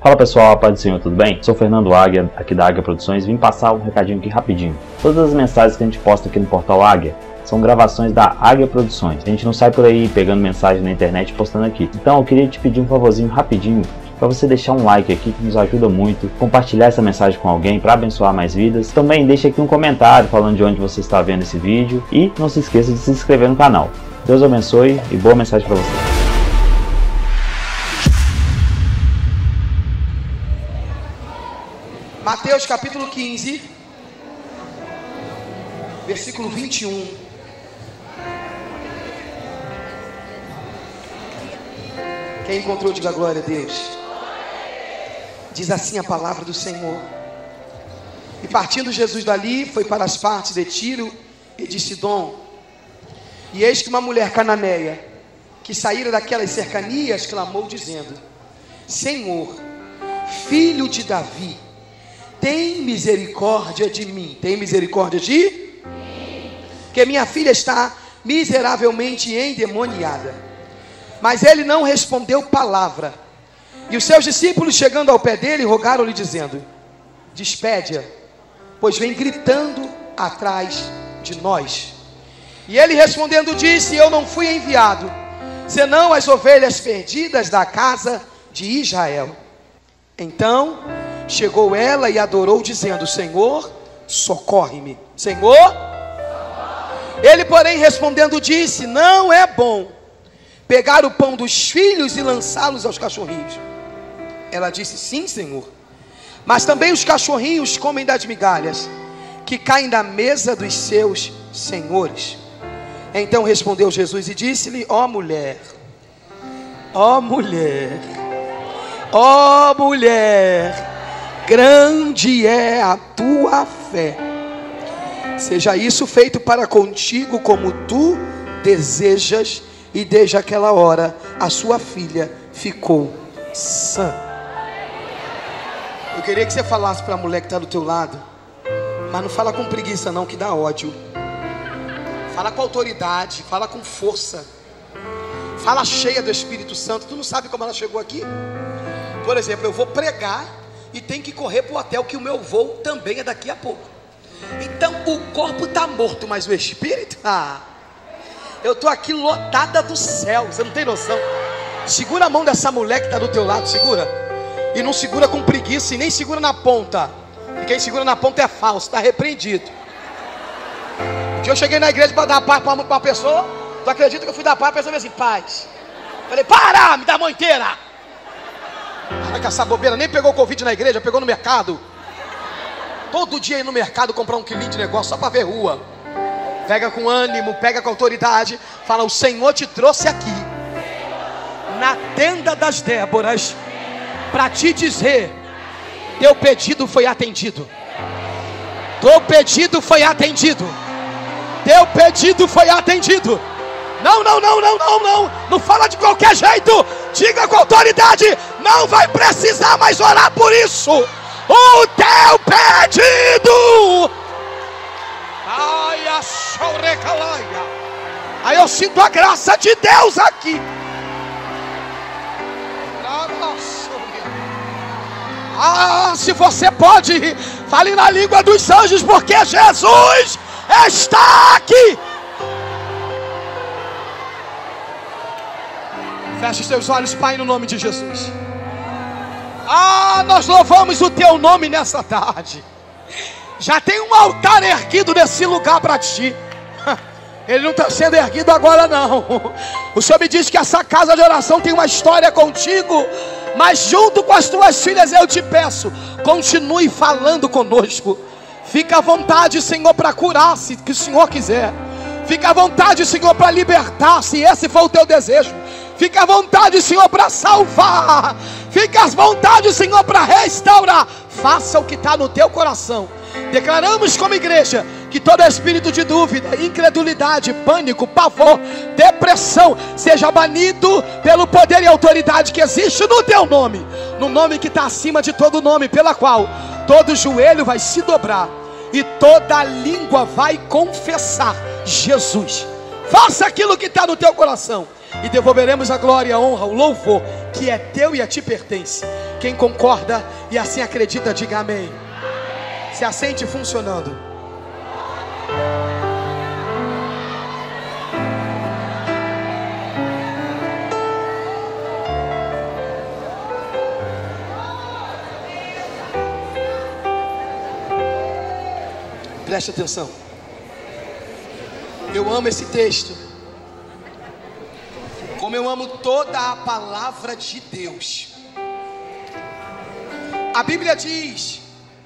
Fala pessoal, a paz do Senhor, tudo bem? Sou Fernando Águia, aqui da Águia Produções. Vim passar um recadinho aqui rapidinho. Todas as mensagens que a gente posta aqui no portal Águia são gravações da Águia Produções. A gente não sai por aí pegando mensagem na internet e postando aqui. Então eu queria te pedir um favorzinho rapidinho para você deixar um like aqui, que nos ajuda muito, compartilhar essa mensagem com alguém para abençoar mais vidas. Também deixa aqui um comentário falando de onde você está vendo esse vídeo e não se esqueça de se inscrever no canal. Deus abençoe e boa mensagem para você. Mateus capítulo 15, versículo 21. Quem encontrou, diga glória a Deus. Diz assim a palavra do Senhor: E partindo Jesus dali, foi para as partes de Tiro e de Sidom. E eis que uma mulher cananeia, que saíra daquelas cercanias, clamou dizendo: Senhor, filho de Davi, tem misericórdia de mim. Tem misericórdia de mim? Que minha filha está miseravelmente endemoniada. Mas ele não respondeu palavra. E os seus discípulos, chegando ao pé dele, rogaram-lhe dizendo: Despede-a, pois vem gritando atrás de nós. E ele respondendo disse: Eu não fui enviado, senão as ovelhas perdidas da casa de Israel. Então chegou ela e adorou, dizendo: Senhor, socorre-me. Senhor, ele porém respondendo disse: Não é bom pegar o pão dos filhos e lançá-los aos cachorrinhos. Ela disse: Sim, Senhor, mas também os cachorrinhos comem das migalhas que caem da mesa dos seus senhores. Então respondeu Jesus e disse-lhe: Ó mulher, ó mulher, ó mulher, grande é a tua fé. Seja isso feito para contigo como tu desejas. E desde aquela hora a sua filha ficou sã. Eu queria que você falasse para a mulher que está do teu lado, mas não fala com preguiça não, que dá ódio. Fala com autoridade, fala com força. Fala cheia do Espírito Santo. Tu não sabe como ela chegou aqui? Por exemplo, eu vou pregar e tem que correr para o hotel, que o meu voo também é daqui a pouco. Então o corpo está morto, mas o espírito, eu estou aqui lotada do céu. Você não tem noção. Segura a mão dessa mulher que está do teu lado, segura. E não segura com preguiça e nem segura na ponta. E quem segura na ponta é falso, está repreendido. Um dia eu cheguei na igreja para dar paz para uma pessoa. Tu acredita que eu fui dar paz? A pessoa me assim: paz. Falei: para, me dá a mão inteira. Para com essa bobeira, nem pegou Covid na igreja, pegou no mercado. Todo dia ir no mercado comprar um quilinho de negócio só para ver rua. Pega com ânimo, pega com autoridade. Fala: o Senhor te trouxe aqui na tenda das Déboras para te dizer: teu pedido foi atendido. Teu pedido foi atendido. Teu pedido foi atendido. Não, não, não, não, não, não. Não fala de qualquer jeito. Diga com autoridade: não vai precisar mais orar por isso. O teu pedido. Aí eu sinto a graça de Deus aqui. Se você pode, fale na língua dos anjos, porque Jesus está aqui. Feche os teus olhos, Pai, no nome de Jesus. Nós louvamos o teu nome nessa tarde. Já tem um altar erguido nesse lugar para ti. Ele não está sendo erguido agora não. O Senhor me diz que essa casa de oração tem uma história contigo. Mas junto com as tuas filhas eu te peço: continue falando conosco. Fica à vontade, Senhor, para curar, se que o Senhor quiser. Fica à vontade, Senhor, para libertar, se esse for o teu desejo. Fica à vontade, Senhor, para salvar. Fica à vontade, Senhor, para restaurar. Faça o que está no teu coração. Declaramos como igreja que todo espírito de dúvida, incredulidade, pânico, pavor, depressão seja banido pelo poder e autoridade que existe no teu nome. No nome que está acima de todo nome, pela qual todo joelho vai se dobrar e toda língua vai confessar Jesus. Faça aquilo que está no teu coração e devolveremos a glória, a honra, o louvor que é teu e a ti pertence. Quem concorda e assim acredita, diga amém. Se assente funcionando. Preste atenção. Eu amo esse texto, como eu amo toda a palavra de Deus. A Bíblia diz,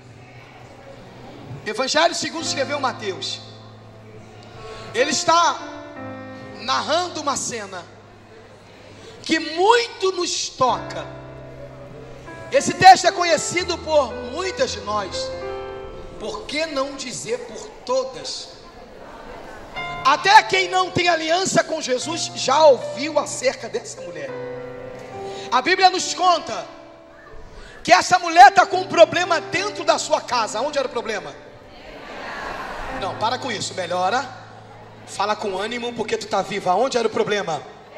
Evangelho segundo escreveu Mateus, ele está narrando uma cena que muito nos toca. Esse texto é conhecido por muitas de nós, por que não dizer por todas? Até quem não tem aliança com Jesus já ouviu acerca dessa mulher. A Bíblia nos conta que essa mulher está com um problema dentro da sua casa. Onde era o problema? Não, para com isso, melhora. Fala com ânimo, porque tu está viva. Onde era o problema?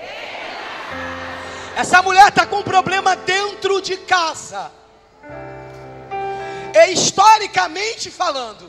Essa mulher está com um problema dentro de casa. E historicamente falando,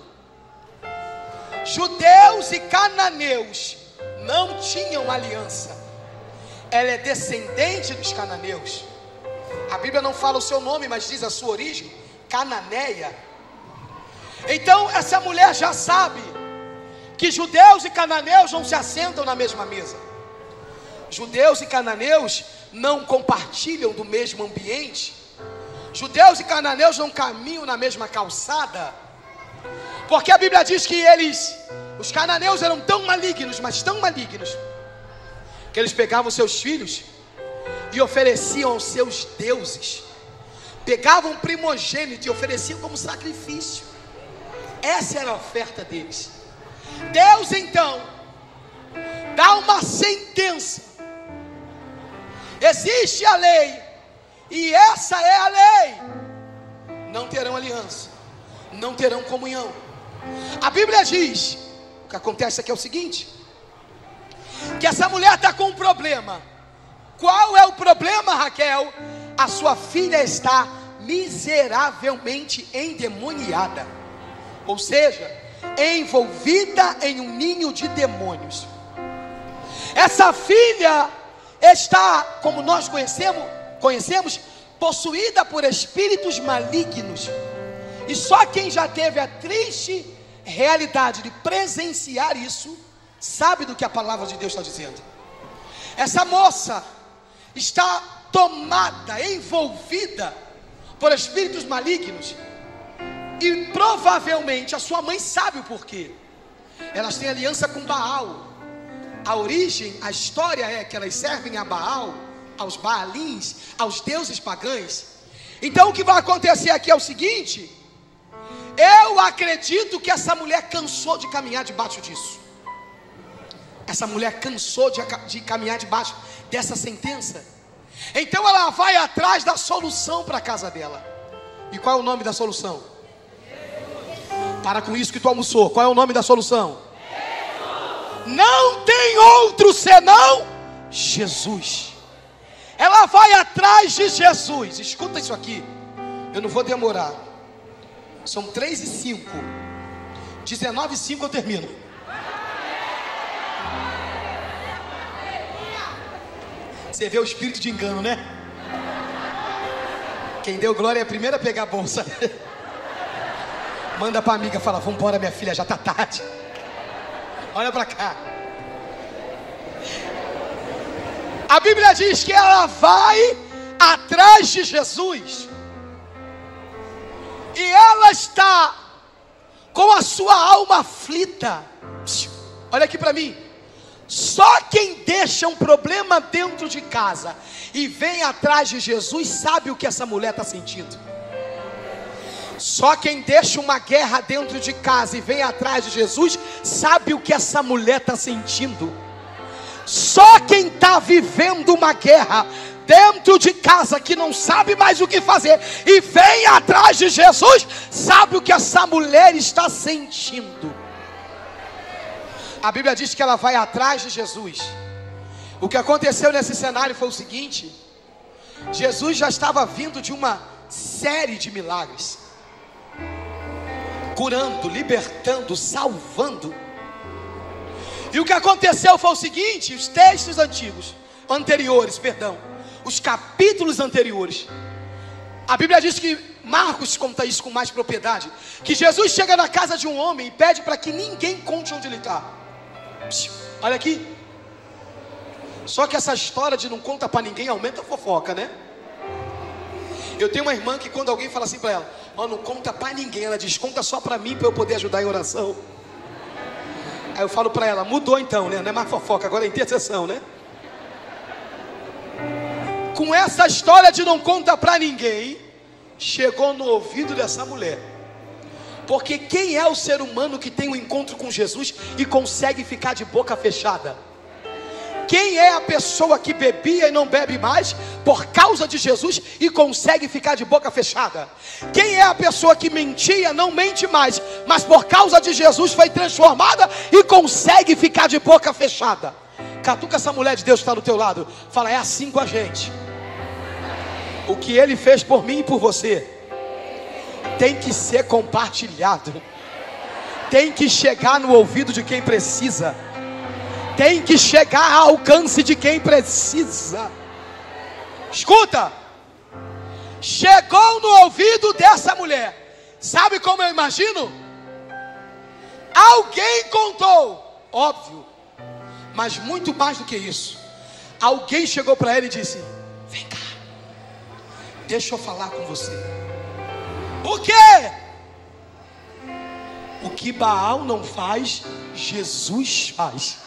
judeus e cananeus não tinham aliança. Ela é descendente dos cananeus. A Bíblia não fala o seu nome, mas diz a sua origem, Cananeia. Então essa mulher já sabe que judeus e cananeus não se assentam na mesma mesa. Judeus e cananeus não compartilham do mesmo ambiente. Judeus e cananeus não caminham na mesma calçada. Porque a Bíblia diz que os cananeus eram tão malignos, mas tão malignos, que eles pegavam seus filhos e ofereciam aos seus deuses. Pegavam um primogênito e ofereciam como sacrifício. Essa era a oferta deles. Deus então dá uma sentença. Existe a lei, e essa é a lei. Não terão aliança, não terão comunhão. A Bíblia diz, o que acontece aqui é o seguinte, que essa mulher está com um problema. Qual é o problema, Raquel? A sua filha está miseravelmente endemoniada, ou seja, envolvida em um ninho de demônios. Essa filha está, como nós conhecemos, possuída por espíritos malignos. E só quem já teve a triste realidade de presenciar isso, sabe do que a palavra de Deus está dizendo. Essa moça está tomada, envolvida por espíritos malignos. E provavelmente a sua mãe sabe o porquê. Elas têm aliança com Baal. A origem, a história é que elas servem a Baal, aos Baalins, aos deuses pagãos. Então o que vai acontecer aqui é o seguinte: eu acredito que essa mulher cansou de caminhar debaixo disso. Essa mulher cansou de caminhar debaixo dessa sentença. Então ela vai atrás da solução para a casa dela. E qual é o nome da solução? Para com isso que tu almoçou. Qual é o nome da solução? Não tem outro senão Jesus. Ela vai atrás de Jesus. Escuta isso aqui, eu não vou demorar. São 3:05. 19:05 eu termino. Você vê o espírito de engano, né? Quem deu glória é a primeira a pegar a bolsa. Manda para a amiga, fala: vamos embora, minha filha, já está tarde. Olha para cá. A Bíblia diz que ela vai atrás de Jesus. E ela está com a sua alma aflita. Olha aqui para mim. Só quem deixa um problema dentro de casa e vem atrás de Jesus sabe o que essa mulher está sentindo. Só quem deixa uma guerra dentro de casa e vem atrás de Jesus sabe o que essa mulher está sentindo. Só quem está vivendo uma guerra dentro de casa, que não sabe mais o que fazer e vem atrás de Jesus, sabe o que essa mulher está sentindo. A Bíblia diz que ela vai atrás de Jesus. O que aconteceu nesse cenário foi o seguinte: Jesus já estava vindo de uma série de milagres, curando, libertando, salvando. E o que aconteceu foi o seguinte: os textos anteriores, os capítulos anteriores, a Bíblia diz que Marcos conta isso com mais propriedade, que Jesus chega na casa de um homem e pede para que ninguém conte onde ele está. Olha aqui. Só que essa história de não conta para ninguém aumenta a fofoca, né? Eu tenho uma irmã que quando alguém fala assim para ela, não conta para ninguém, ela diz, conta só para mim, para eu poder ajudar em oração. Aí eu falo para ela, mudou então, né? Não é mais fofoca, agora é intercessão, né? Com essa história de não conta para ninguém, chegou no ouvido dessa mulher. Porque quem é o ser humano que tem um encontro com Jesus e consegue ficar de boca fechada? Quem é a pessoa que bebia e não bebe mais por causa de Jesus e consegue ficar de boca fechada? Quem é a pessoa que mentia, não mente mais, mas por causa de Jesus foi transformada e consegue ficar de boca fechada? Catuca essa mulher de Deus que está do teu lado, fala, é assim com a gente. O que Ele fez por mim e por você tem que ser compartilhado, tem que chegar no ouvido de quem precisa, tem que chegar ao alcance de quem precisa. Escuta, chegou no ouvido dessa mulher. Sabe como eu imagino? Alguém contou, óbvio, mas muito mais do que isso. Alguém chegou para ela e disse, vem cá, deixa eu falar com você. O quê? O que Baal não faz, Jesus faz.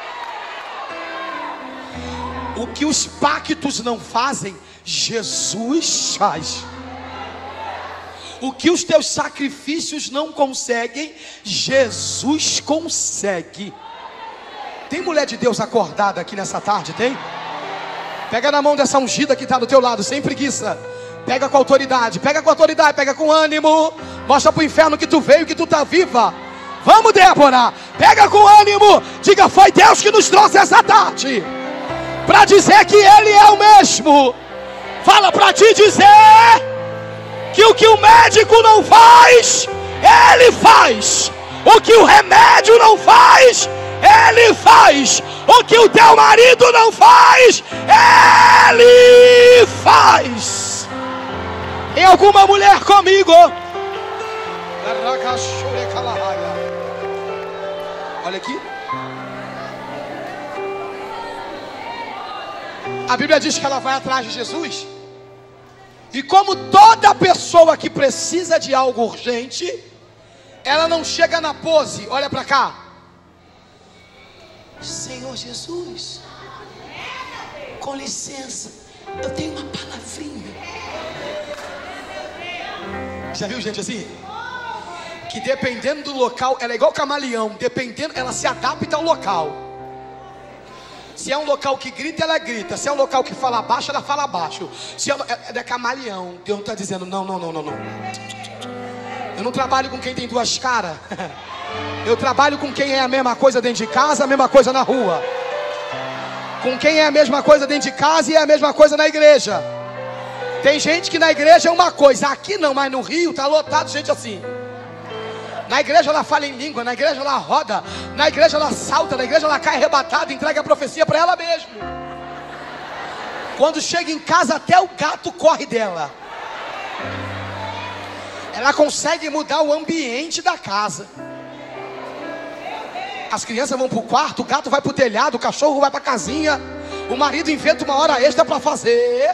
O que os pactos não fazem, Jesus faz. O que os teus sacrifícios não conseguem, Jesus consegue. Tem mulher de Deus acordada aqui nessa tarde, tem? Pega na mão dessa ungida que está do teu lado, sem preguiça. Pega com autoridade, pega com ânimo. Mostra para o inferno que tu veio, que tu está viva. Vamos, Débora, pega com ânimo. Diga, foi Deus que nos trouxe essa tarde para dizer que Ele é o mesmo. Fala para te dizer que o médico não faz, Ele faz. O que o remédio não faz, Ele faz. O que o teu marido não faz, Ele faz. Tem alguma mulher comigo? Olha aqui. A Bíblia diz que ela vai atrás de Jesus. E como toda pessoa que precisa de algo urgente, ela não chega na pose. Olha para cá. Senhor Jesus, com licença, eu tenho uma palavrinha. Já viu gente assim? Que dependendo do local, ela é igual camaleão. Dependendo, ela se adapta ao local. Se é um local que grita, ela grita. Se é um local que fala baixo, ela fala baixo. Se é camaleão. Deus não está dizendo, não. Eu não trabalho com quem tem duas caras. Eu trabalho com quem é a mesma coisa dentro de casa, a mesma coisa na rua. Com quem é a mesma coisa dentro de casa e é a mesma coisa na igreja. Tem gente que na igreja é uma coisa, aqui não, mas no Rio está lotado de gente assim. Na igreja ela fala em língua, na igreja ela roda, na igreja ela salta, na igreja ela cai arrebatada, entrega a profecia para ela mesma. Quando chega em casa até o gato corre dela. Ela consegue mudar o ambiente da casa. As crianças vão para o quarto, o gato vai para o telhado, o cachorro vai para a casinha, o marido inventa uma hora extra para fazer.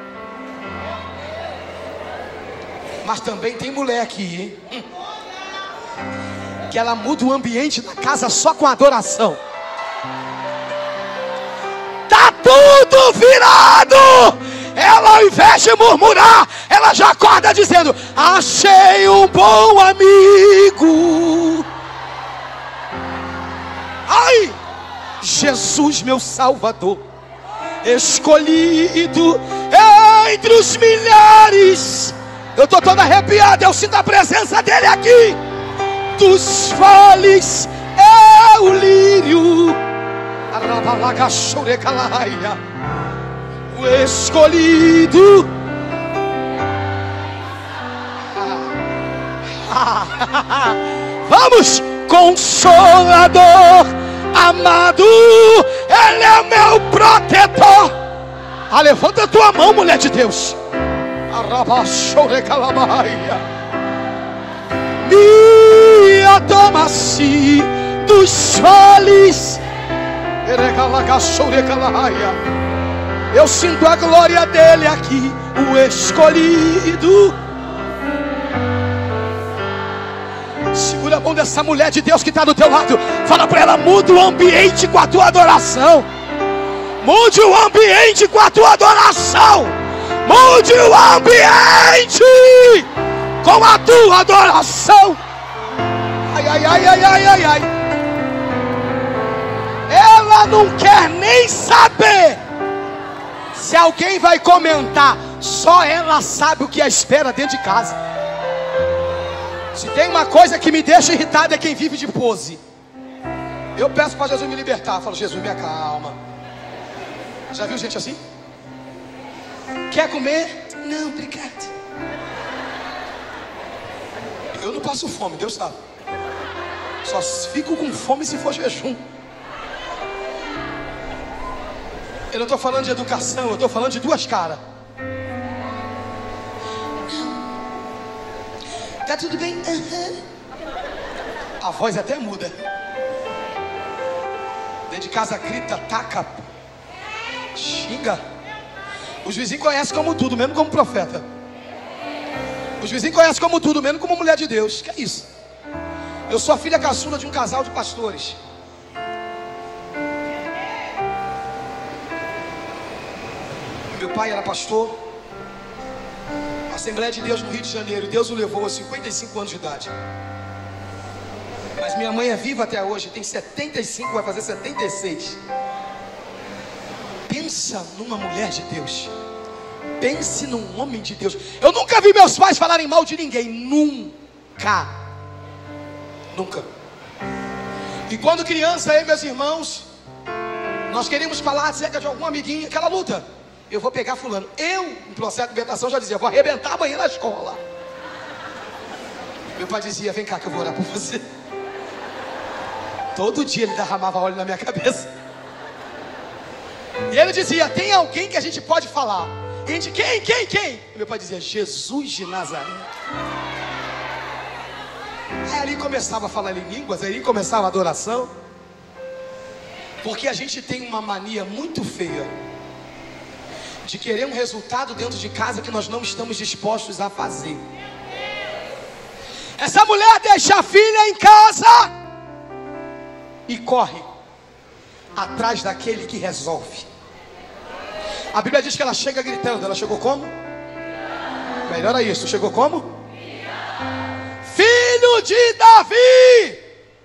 Mas também tem mulher aqui, hein? Que ela muda o ambiente da casa só com adoração. Tá tudo virado. Ela, ao invés de murmurar, ela já acorda dizendo: achei um bom amigo. Ai, Jesus meu Salvador, escolhido entre os milhares. Eu estou todo arrepiado, eu sinto a presença dele aqui. Dos vales é o lírio, o escolhido Vamos! Consolador amado, Ele é o meu protetor. Levanta a tua mão, mulher de Deus. Me toma-se dos vales. Eu sinto a glória dele aqui, o escolhido. Segura a mão dessa mulher de Deus que está do teu lado. Fala para ela: muda o ambiente com a tua adoração. Mude o ambiente com a tua adoração. Mude o ambiente com a tua adoração. Ai, ai, ai, ai, ai, ai, ai. Ela não quer nem saber se alguém vai comentar. Só ela sabe o que a espera dentro de casa. Se tem uma coisa que me deixa irritado é quem vive de pose. Eu peço para Jesus me libertar. Eu falo: Jesus, me acalma. Já viu gente assim? Quer comer? Não, obrigado. Eu não passo fome, Deus sabe. Só fico com fome se for jejum. Eu não estou falando de educação, eu estou falando de duas caras. Tá tudo bem? A voz até muda. Dentro de casa grita, taca, xinga. Os vizinhos conhecem como tudo, mesmo como profeta. Os vizinhos conhecem como tudo, mesmo como mulher de Deus. Que é isso? Eu sou a filha caçula de um casal de pastores. Meu pai era pastor, Assembleia de Deus no Rio de Janeiro. Deus o levou aos 55 anos de idade. Mas minha mãe é viva até hoje, tem 75, vai fazer 76. Pensa numa mulher de Deus. Pense num homem de Deus. Eu nunca vi meus pais falarem mal de ninguém. Nunca. Nunca. E quando criança, eu e meus irmãos, nós queríamos falar acerca de algum amiguinho, aquela luta. Eu vou pegar fulano. Eu, no processo de libertação, já dizia: vou arrebentar amanhã na escola. Meu pai dizia: vem cá que eu vou orar por você. Todo dia ele derramava óleo na minha cabeça. E ele dizia: tem alguém que a gente pode falar? E a gente: quem? E meu pai dizia: Jesus de Nazaré. Aí ali começava a falar em línguas, aí começava a adoração. Porque a gente tem uma mania muito feia de querer um resultado dentro de casa que nós não estamos dispostos a fazer. Essa mulher deixa a filha em casa e corre atrás daquele que resolve. A Bíblia diz que ela chega gritando. Ela chegou como? Melhora isso. Chegou como? Filho de Davi,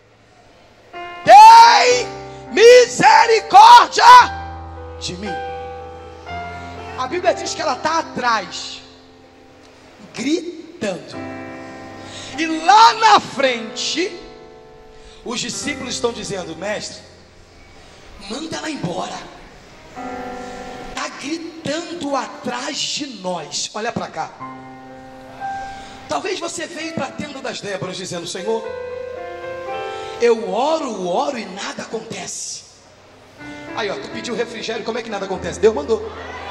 tem misericórdia de mim. A Bíblia diz que ela está atrás, gritando. E lá na frente, os discípulos estão dizendo: mestre, manda ela embora. Está gritando atrás de nós. Olha para cá. Talvez você veio para a tenda das Déboras dizendo: Senhor, eu oro e nada acontece. Aí ó, tu pediu refrigério, como é que nada acontece? Deus mandou.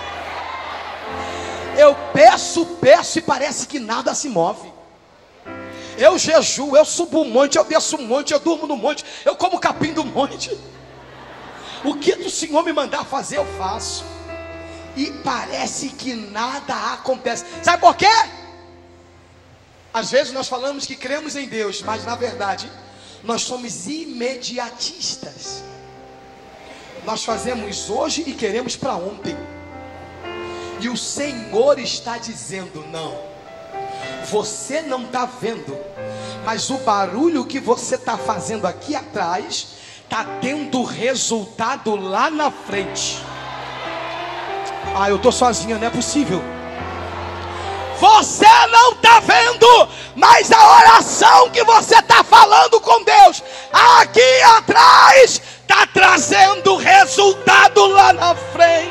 Eu peço e parece que nada se move. Eu jejuo, eu subo um monte, eu desço um monte, eu durmo no monte, eu como capim do monte. O que o Senhor me mandar fazer, eu faço. E parece que nada acontece. Sabe por quê? Às vezes nós falamos que cremos em Deus, mas na verdade nós somos imediatistas. Nós fazemos hoje e queremos para ontem. E o Senhor está dizendo: não, você não está vendo, mas o barulho que você está fazendo aqui atrás está tendo resultado lá na frente. Ah, eu estou sozinha, não é possível. Você não está vendo, mas a oração que você está falando com Deus aqui atrás está trazendo resultado lá na frente.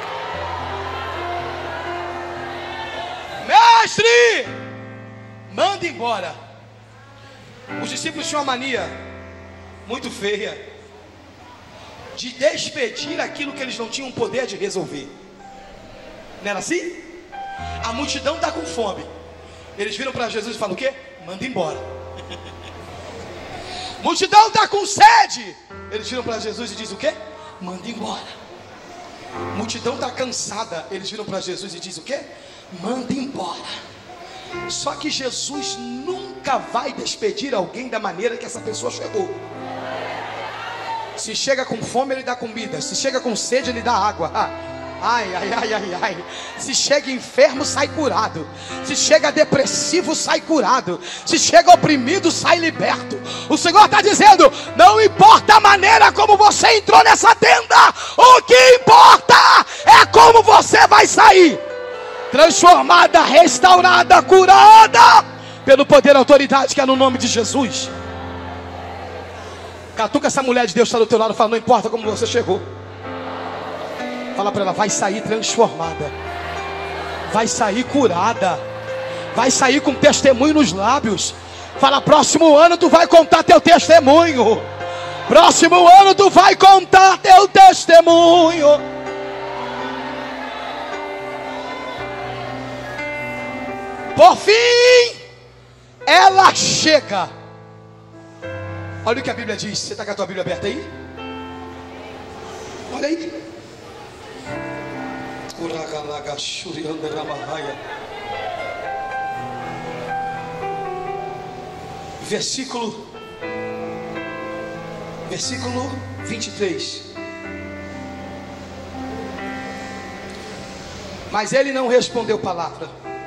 Mestre, manda manda embora. Os discípulos tinham uma mania muito feia de despedir aquilo que eles não tinham poder de resolver. Não era assim? A multidão está com fome. Eles viram para Jesus e falam o quê? Manda embora. Multidão está com sede. Eles viram para Jesus e dizem o quê? Manda embora. Multidão está cansada. Eles viram para Jesus e dizem o quê? Manda embora. Só que Jesus nunca vai despedir alguém da maneira que essa pessoa chegou. Se chega com fome, ele dá comida. Se chega com sede, ele dá água. Ai, ai, ai, ai, ai. Se chega enfermo, sai curado. Se chega depressivo, sai curado. Se chega oprimido, sai liberto. O Senhor está dizendo: não importa a maneira como você entrou nessa tenda, o que importa é como você vai sair. Transformada, restaurada, curada pelo poder e autoridade que é no nome de Jesus. Catuca essa mulher de Deus que está do teu lado e fala: não importa como você chegou. Fala para ela: vai sair transformada, vai sair curada, vai sair com testemunho nos lábios. Fala: próximo ano tu vai contar teu testemunho. Próximo ano tu vai contar teu testemunho. Por fim, ela chega. Olha o que a Bíblia diz. Você está com a tua Bíblia aberta aí? Olha aí. Versículo 23. Mas ele não respondeu palavra.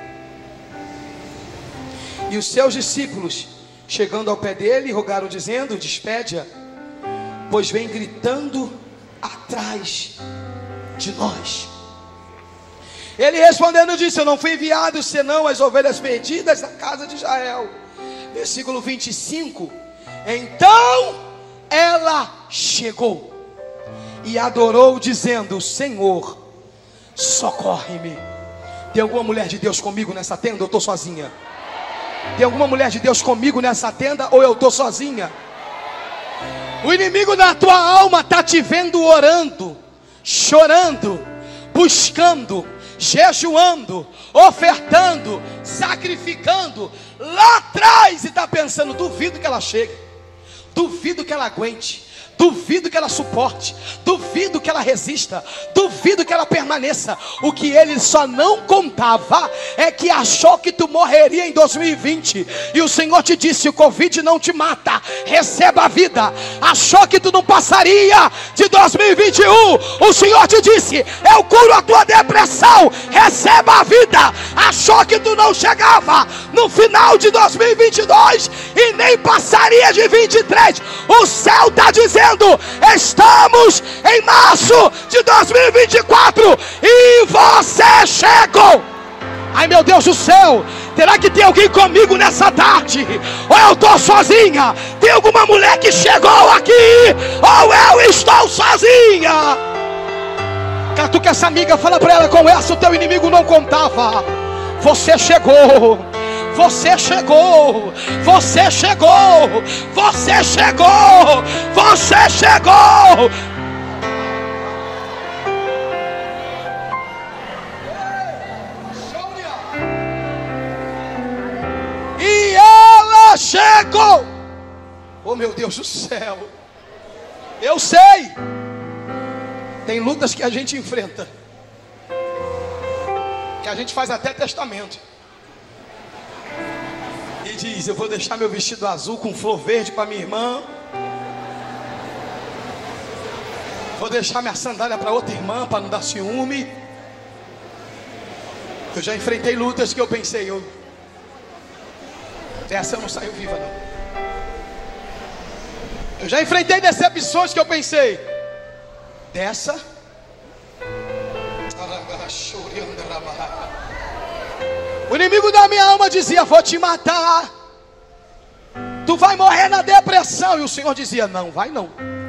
E os seus discípulos, chegando ao pé dele, rogaram dizendo: despede-a, pois vem gritando atrás de nós. Ele respondendo disse: eu não fui enviado senão as ovelhas perdidas da casa de Israel. Versículo 25. Então ela chegou e adorou dizendo: Senhor, socorre-me. Tem alguma mulher de Deus comigo nessa tenda ou eu estou sozinha? Tem alguma mulher de Deus comigo nessa tenda ou eu estou sozinha? O inimigo da tua alma está te vendo orando, chorando, buscando, jejuando, ofertando, sacrificando lá atrás, e está pensando: duvido que ela chegue, duvido que ela aguente, duvido que ela suporte, duvido que ela resista, duvido que ela permaneça. O que ele só não contava é que achou que tu morreria em 2020 e o Senhor te disse: o Covid não te mata, receba a vida. Achou que tu não passaria de 2021, o Senhor te disse: eu curo a tua depressão, receba a vida. Achou que tu não chegava no final de 2022 e nem passaria de 23, o céu está dizendo: estamos em março de 2024 e você chegou. Ai, meu Deus do céu, terá que ter alguém comigo nessa tarde? Ou eu estou sozinha? Tem alguma mulher que chegou aqui? Ou eu estou sozinha? Catuca essa amiga, fala para ela: com essa o teu inimigo não contava. Você chegou. Você chegou, você chegou, você chegou, você chegou. E ela chegou. Oh, meu Deus do céu. Eu sei. Tem lutas que a gente enfrenta, que a gente faz até testamento. E diz: eu vou deixar meu vestido azul com flor verde para minha irmã. Vou deixar minha sandália para outra irmã para não dar ciúme. Eu já enfrentei lutas que eu pensei: essa eu não saio viva não. Eu já enfrentei decepções que eu pensei: dessa o inimigo da minha alma dizia: vou te matar, tu vai morrer na depressão. E o Senhor dizia: não vai não,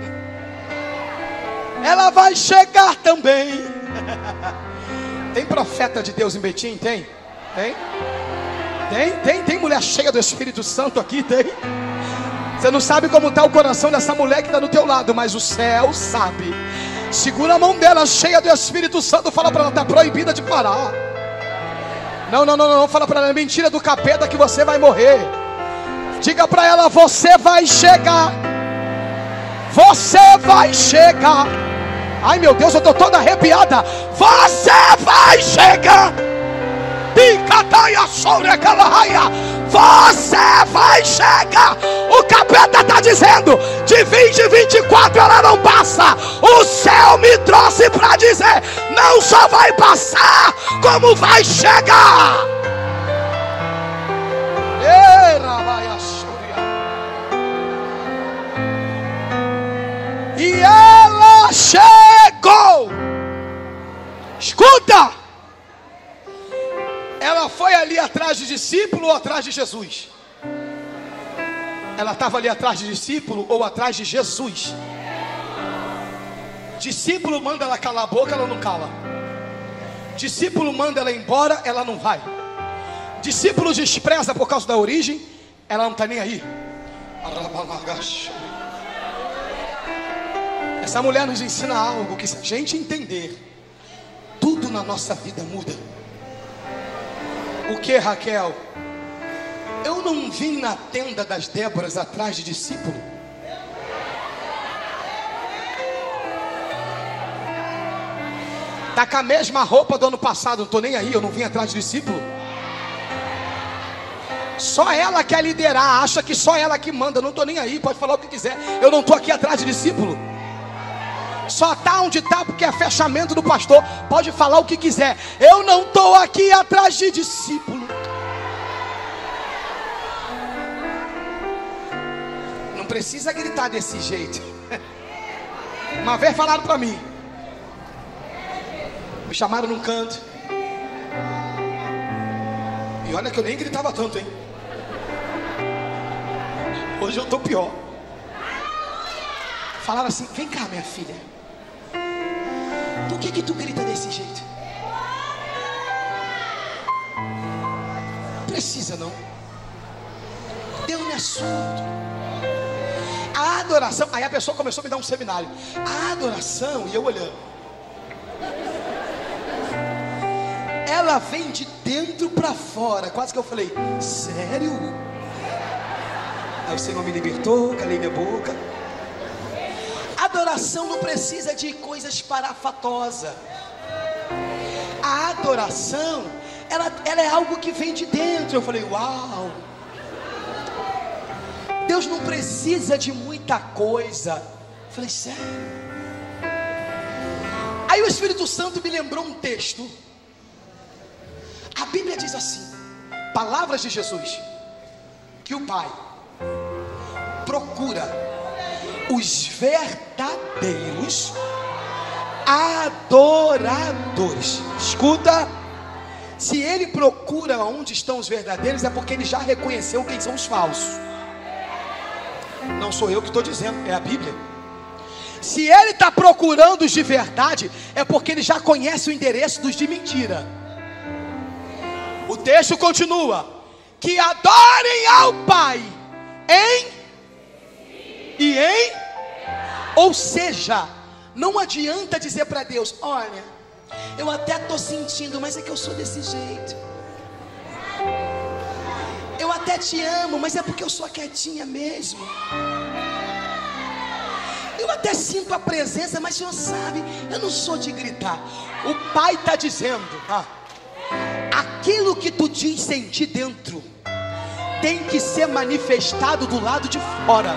ela vai chegar também. Tem profeta de Deus em Betim? Tem? Tem mulher cheia do Espírito Santo aqui, tem. Você não sabe como está o coração dessa mulher que está do teu lado, mas o céu sabe. Segura a mão dela, cheia do Espírito Santo. Fala para ela, está proibida de parar. Não, fala para ela, é mentira do capeta que você vai morrer. Diga para ela, você vai chegar. Você vai chegar. Ai meu Deus, eu estou toda arrepiada. Você vai chegar. Você vai chegar. O capeta está dizendo, de 2024 ela não passa. O céu me trouxe para dizer, não só vai passar, como vai chegar. E ela chegou. Escuta. Ela foi ali atrás de discípulo ou atrás de Jesus? Ela estava ali atrás de discípulo ou atrás de Jesus? Discípulo manda ela calar a boca, ela não cala. Discípulo manda ela embora, ela não vai. Discípulo despreza por causa da origem, ela não está nem aí. Essa mulher nos ensina algo que, se a gente entender, tudo na nossa vida muda. O que, Raquel? Eu não vim na tenda das Déboras atrás de discípulo. Tá com a mesma roupa do ano passado, não estou nem aí, eu não vim atrás de discípulo. Só ela quer liderar, acha que só ela que manda, não estou nem aí, pode falar o que quiser. Eu não estou aqui atrás de discípulo. Só está onde está porque é fechamento do pastor. Pode falar o que quiser. Eu não estou aqui atrás de discípulo. Não precisa gritar desse jeito. Uma vez falaram para mim, me chamaram num canto, e olha que eu nem gritava tanto, hein? Hoje eu estou pior. Falaram assim, vem cá minha filha, por que tu grita desse jeito? Precisa não. Deu-me assunto. A adoração, aí a pessoa começou a me dar um seminário. A adoração, e eu olhando, ela vem de dentro para fora. Quase que eu falei, sério? Aí o Senhor me libertou, calei minha boca. Adoração não precisa de coisas parafatosas. A adoração, ela é algo que vem de dentro. Eu falei, uau. Deus não precisa de muita coisa. Eu falei, sério? Aí o Espírito Santo me lembrou um texto. A Bíblia diz assim, palavras de Jesus, que o Pai procura os verdadeiros adoradores. Escuta, se ele procura onde estão os verdadeiros, é porque ele já reconheceu quem são os falsos. Não sou eu que estou dizendo, é a Bíblia. Se ele está procurando os de verdade, é porque ele já conhece o endereço dos de mentira. O texto continua, que adorem ao Pai em e em, ou seja, não adianta dizer para Deus, olha, eu até estou sentindo, mas é que eu sou desse jeito. Eu até te amo, mas é porque eu sou quietinha mesmo. Eu até sinto a presença, mas o Senhor sabe, eu não sou de gritar. O Pai está dizendo, aquilo que tu diz sentir dentro tem que ser manifestado do lado de fora.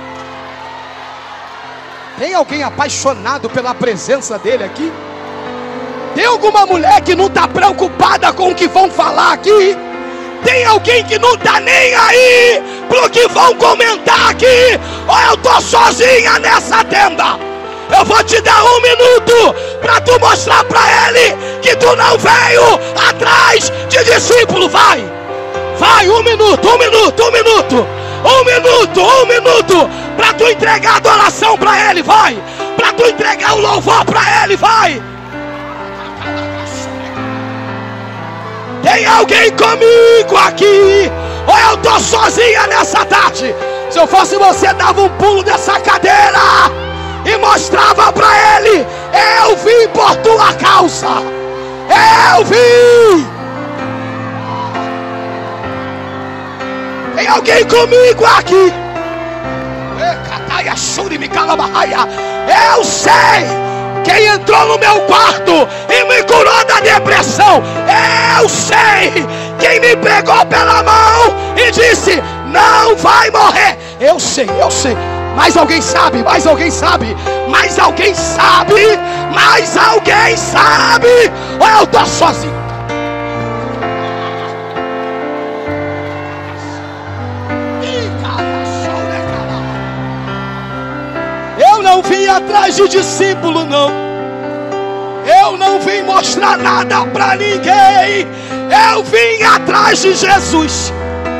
Tem alguém apaixonado pela presença dele aqui? Tem alguma mulher que não está preocupada com o que vão falar aqui? Tem alguém que não está nem aí para o que vão comentar aqui? Ou eu estou sozinha nessa tenda? Eu vou te dar 1 minuto para tu mostrar para ele que tu não veio atrás de discípulo. Vai, 1 minuto, 1 minuto, 1 minuto. 1 minuto, 1 minuto, para tu entregar a adoração para ele, vai, para tu entregar o louvor para ele, vai. Tem alguém comigo aqui? Ou eu estou sozinha nessa tarde? Se eu fosse você, dava um pulo dessa cadeira e mostrava para ele: eu vim por tua causa. Eu vim. Tem alguém comigo aqui? Eu sei quem entrou no meu quarto e me curou da depressão. Eu sei quem me pegou pela mão e disse: não vai morrer. Eu sei. Mais alguém sabe? Mais alguém sabe? Mais alguém sabe? Mais alguém sabe? Ou eu estou sozinho? Eu não vim atrás de discípulo, não. Eu não vim mostrar nada para ninguém. Eu vim atrás de Jesus.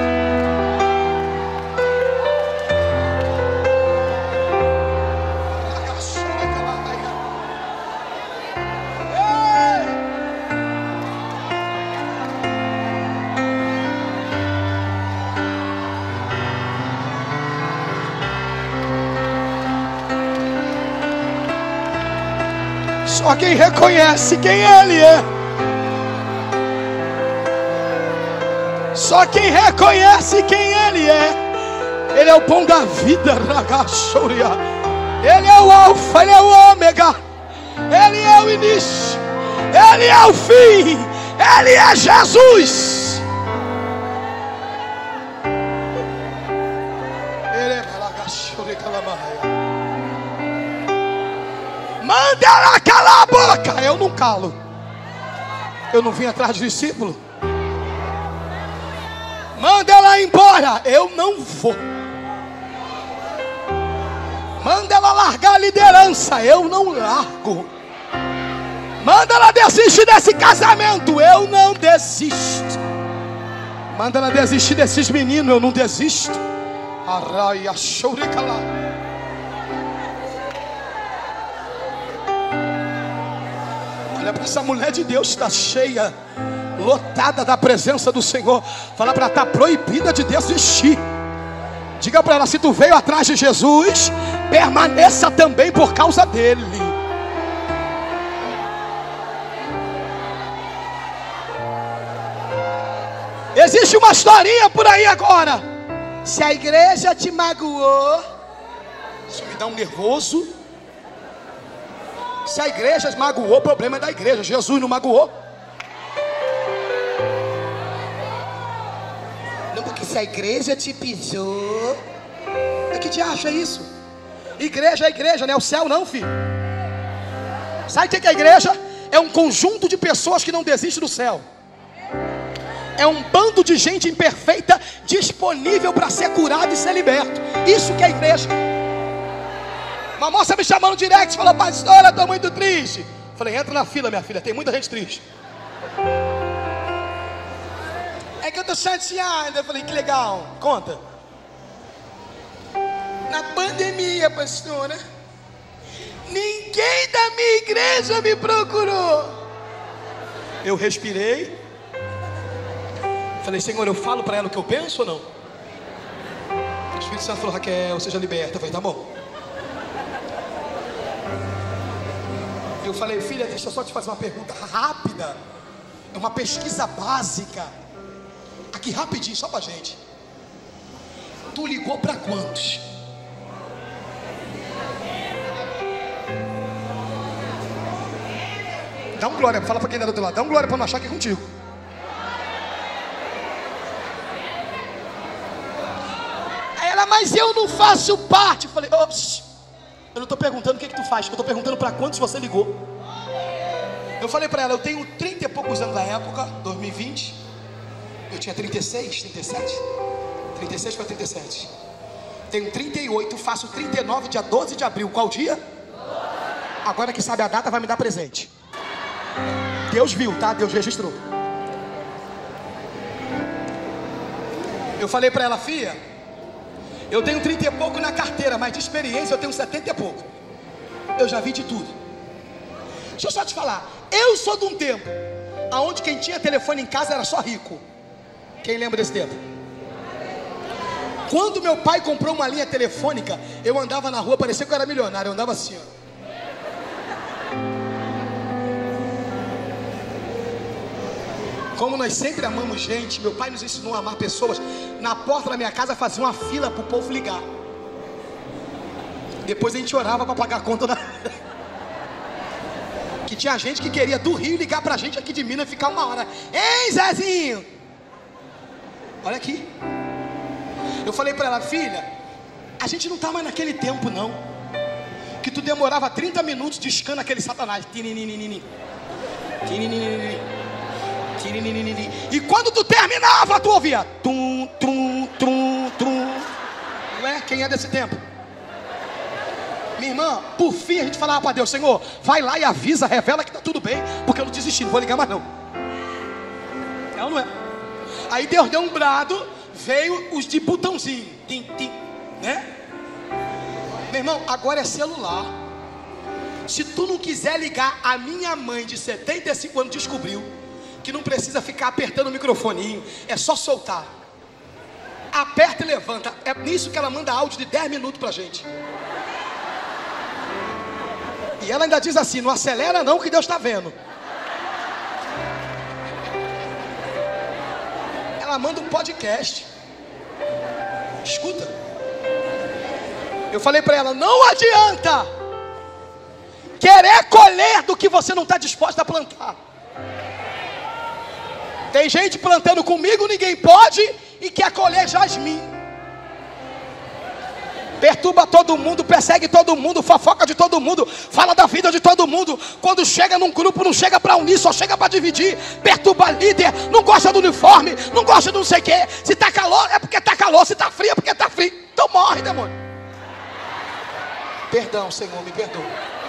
Só quem reconhece quem Ele é. Só quem reconhece quem Ele é. Ele é o pão da vida. Ele é o alfa, Ele é o ômega. Ele é o início, Ele é o fim. Ele é Jesus. Manda ela calar a boca. Eu não calo. Eu não vim atrás de discípulo. Manda ela embora. Eu não vou. Manda ela largar a liderança. Eu não largo. Manda ela desistir desse casamento. Eu não desisto. Manda ela desistir desses meninos. Eu não desisto. Arraia, choricala. Olha para essa mulher de Deus, está cheia, lotada da presença do Senhor. Fala para ela: está proibida de desistir. Diga para ela: se tu veio atrás de Jesus, permaneça também por causa dele. Existe uma historinha por aí agora. Se a igreja te magoou, isso me dá um nervoso. Se a igreja magoou, o problema é da igreja. Jesus não magoou. Não, porque se a igreja te pisou. Que diacho é isso? Igreja é igreja, não é o céu não, filho. Sabe o que é a igreja? É um conjunto de pessoas que não desistem do céu. É um bando de gente imperfeita disponível para ser curado e ser liberto. Isso que é a igreja. Uma moça me chamou no direct, falou: pastora, estou muito triste. Falei: entra na fila, minha filha, tem muita gente triste. É que eu estou chateada. Eu falei: que legal, conta. Na pandemia, pastora, ninguém da minha igreja me procurou. Eu respirei. Falei: Senhor, eu falo para ela o que eu penso ou não? O Espírito Santo falou: Raquel, seja liberta. Eu falei: tá bom. Eu falei: filha, deixa eu só te fazer uma pergunta rápida. É uma pesquisa básica. Aqui rapidinho, só pra gente. Tu ligou pra quantos? Dá um glória, fala pra quem tá do outro lado. Dá um glória pra não achar que é contigo. Aí ela: mas eu não faço parte. Eu falei: ops. Eu não estou perguntando o que tu faz, eu estou perguntando para quantos você ligou. Eu falei para ela: eu tenho 30 e poucos anos na época, 2020. Eu tinha 36, 37. 36 para 37. Tenho 38, faço 39 dia 12 de abril. Qual dia? Agora que sabe a data, vai me dar presente. Deus viu, tá? Deus registrou. Eu falei para ela: filha, eu tenho 30 e pouco na carteira, mas de experiência eu tenho 70 e pouco. Eu já vi de tudo. Deixa eu só te falar. Eu sou de um tempo aonde quem tinha telefone em casa era só rico. Quem lembra desse tempo? Quando meu pai comprou uma linha telefônica, eu andava na rua, parecia que eu era milionário, eu andava assim, ó. Como nós sempre amamos gente, meu pai nos ensinou a amar pessoas. Na porta da minha casa fazia uma fila para o povo ligar. Depois a gente orava para pagar a conta que tinha gente que queria do Rio ligar pra gente aqui de Minas e ficar uma hora. Ei, Zezinho! Olha aqui. Eu falei pra ela, filha, a gente não tá mais naquele tempo não, que tu demorava 30 minutos discando aquele satanás. E quando tu terminava, tu ouvia tum, tum, tum, tum. Não é? Quem é desse tempo? Minha irmã, por fim a gente falava para Deus, Senhor, vai lá e avisa, revela que tá tudo bem, porque eu não desisti, não vou ligar mais não. É ou não é? Aí Deus deu um brado, veio os de botãozinho, tim, tim, né? Meu irmão, agora é celular. Se tu não quiser ligar, a minha mãe de 75 anos descobriu que não precisa ficar apertando o microfoninho, é só soltar. Aperta e levanta. É nisso que ela manda áudio de 10 minutos pra gente. E ela ainda diz assim, não acelera não que Deus está vendo. Ela manda um podcast. Escuta. Eu falei para ela, não adianta querer colher do que você não está disposto a plantar. Tem gente plantando comigo, ninguém pode, e quer colher jasmim. Perturba todo mundo, persegue todo mundo, fofoca de todo mundo, fala da vida de todo mundo. Quando chega num grupo, não chega para unir, só chega para dividir. Perturba líder, não gosta do uniforme, não gosta de não sei o que. Se tá calor, é porque tá calor, se tá frio, é porque tá frio. Então morre, demônio. Perdão, Senhor, me perdoa.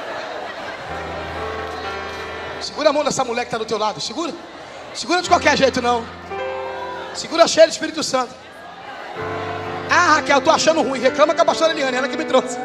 Segura a mão dessa mulher que está do teu lado, segura. Segura de qualquer jeito não. Segura cheio do Espírito Santo. Ah, Raquel, tô achando ruim. Reclama com a pastora Eliane, ela que me trouxe.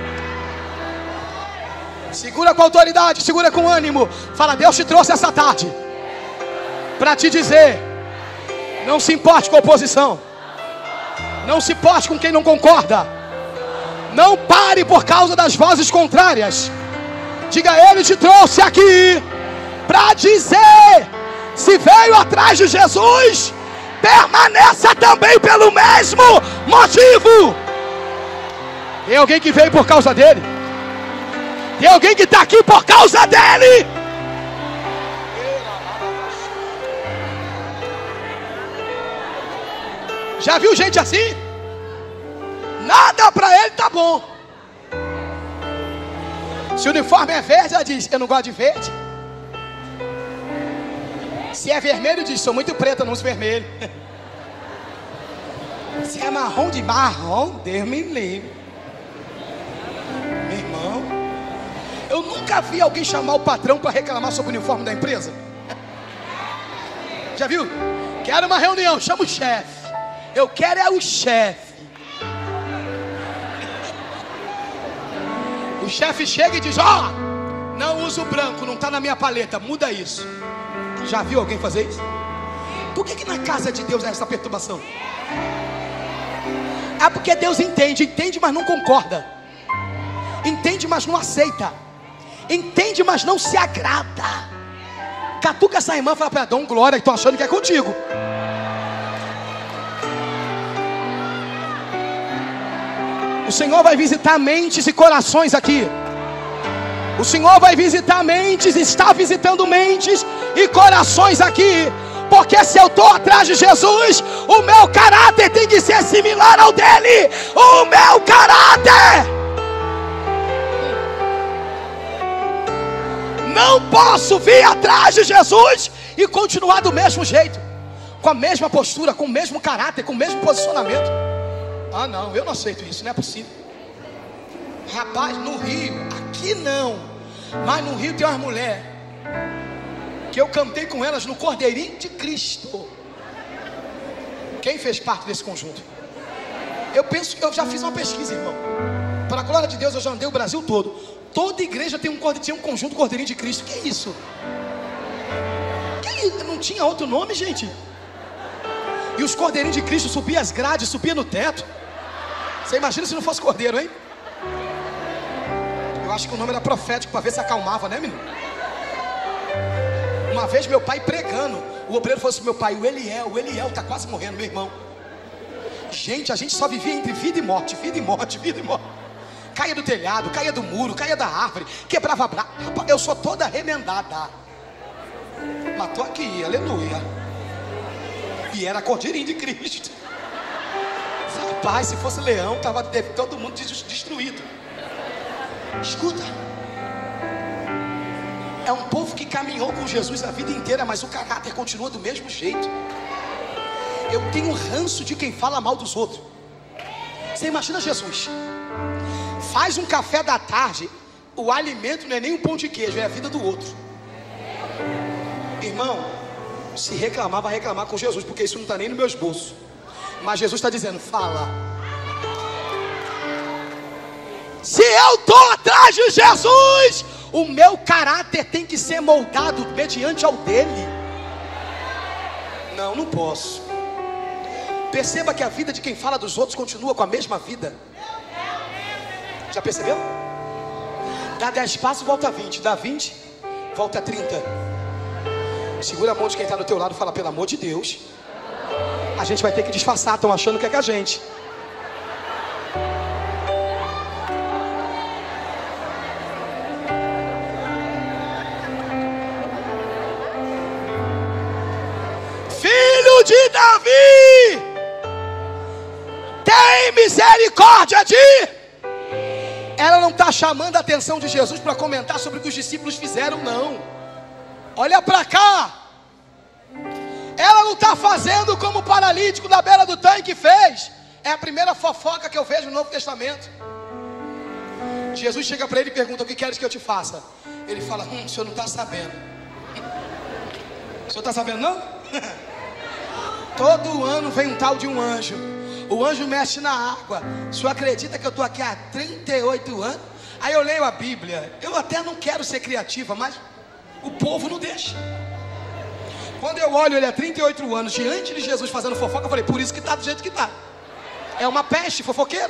Segura com autoridade, segura com ânimo. Fala, Deus te trouxe essa tarde para te dizer: não se importe com a oposição, não se importe com quem não concorda, não pare por causa das vozes contrárias. Diga, Ele te trouxe aqui para dizer: se veio atrás de Jesus, permaneça também pelo mesmo motivo. Tem alguém que veio por causa dele? Tem alguém que está aqui por causa dele? Já viu gente assim? Nada para ele tá bom. Se o uniforme é verde, ela diz, eu não gosto de verde. Se é vermelho, diz, sou muito preta, não uso vermelho. Se é marrom, de marrom, Deus me livre. Meu irmão, eu nunca vi alguém chamar o patrão para reclamar sobre o uniforme da empresa. Já viu? Quero uma reunião, chama o chefe. Eu quero é o chefe. O chefe chega e diz, ó, não uso branco, não está na minha paleta, muda isso. Já viu alguém fazer isso? Por que na casa de Deus é essa perturbação? É porque Deus entende, mas não concorda. Entende, mas não aceita. Entende, mas não se agrada. Catuca essa irmã e fala para ela, dom glória, que tô achando que é contigo. O Senhor vai visitar mentes e corações aqui. O Senhor vai visitar mentes, está visitando mentes e corações aqui. Porque se eu estou atrás de Jesus, o meu caráter tem que ser similar ao dele. O meu caráter. Não posso vir atrás de Jesus e continuar do mesmo jeito, com a mesma postura, com o mesmo caráter, com o mesmo posicionamento. Ah não, eu não aceito isso, não é possível. Rapaz, no Rio, aqui não, mas no Rio tem umas mulheres que eu cantei com elas no Cordeirinho de Cristo. Quem fez parte desse conjunto? Eu penso que eu já fiz uma pesquisa, irmão. Para a glória de Deus, eu já andei o Brasil todo. Toda igreja tem um conjunto Cordeirinho de Cristo. Que isso? Que aí não tinha outro nome, gente. E os cordeirinhos de Cristo subiam as grades, subiam no teto. Você imagina se não fosse cordeiro, hein? Eu acho que o nome era profético, para ver se acalmava, né, menino? Uma vez meu pai pregando, o obreiro falou assim: meu pai, o Eliel tá quase morrendo, meu irmão. Gente, a gente só vivia entre vida e morte, vida e morte, vida e morte. Caía do telhado, caía do muro, caía da árvore, quebrava braço. Eu sou toda remendada. Mas tô aqui, aleluia. E era cordeirinho de Cristo. Rapaz, se fosse leão, tava todo mundo destruído. Escuta, é um povo que caminhou com Jesus a vida inteira, mas o caráter continua do mesmo jeito. Eu tenho ranço de quem fala mal dos outros. Você imagina Jesus faz um café da tarde, o alimento não é nem um pão de queijo, é a vida do outro. Irmão, se reclamar, vai reclamar com Jesus, porque isso não está nem nos meus bolsos. Mas Jesus está dizendo: fala. Se eu estou atrás de Jesus, o meu caráter tem que ser moldado mediante ao dele. Não posso. Perceba que a vida de quem fala dos outros continua com a mesma vida. Já percebeu? Dá 10 passos, volta 20. Dá 20, volta 30. Segura a mão de quem está do teu lado e fala: pelo amor de Deus, a gente vai ter que disfarçar. Estão achando que é com a gente. Filho de Davi, tem misericórdia de... Ela não está chamando a atenção de Jesus para comentar sobre o que os discípulos fizeram, não. Olha para cá. Ela não está fazendo como o paralítico na beira do tanque fez. É a primeira fofoca que eu vejo no Novo Testamento. Jesus chega para ele e pergunta: o que queres que eu te faça? Ele fala: o senhor não está sabendo. O senhor está sabendo não? Todo ano vem um tal de um anjo. O anjo mexe na água. O senhor acredita que eu estou aqui há 38 anos? Aí eu leio a Bíblia. Eu até não quero ser criativa, mas o povo não deixa. Quando eu olho ele há 38 anos diante de Jesus fazendo fofoca, eu falei: por isso que está do jeito que está. É uma peste, fofoqueiro.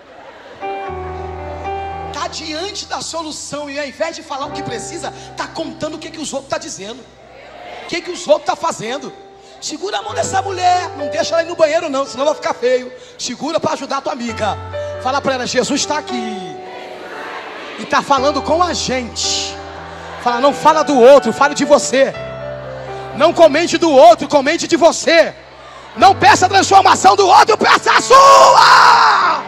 Está diante da solução e ao invés de falar o que precisa, está contando o que os outros estão dizendo, o que os outros estão fazendo. Segura a mão dessa mulher, não deixa ela ir no banheiro não, senão vai ficar feio. Segura para ajudar a tua amiga. Fala para ela: Jesus está aqui e está falando com a gente. Fala: não fala do outro, fale de você. Não comente do outro, comente de você. Não peça a transformação do outro, peça a sua.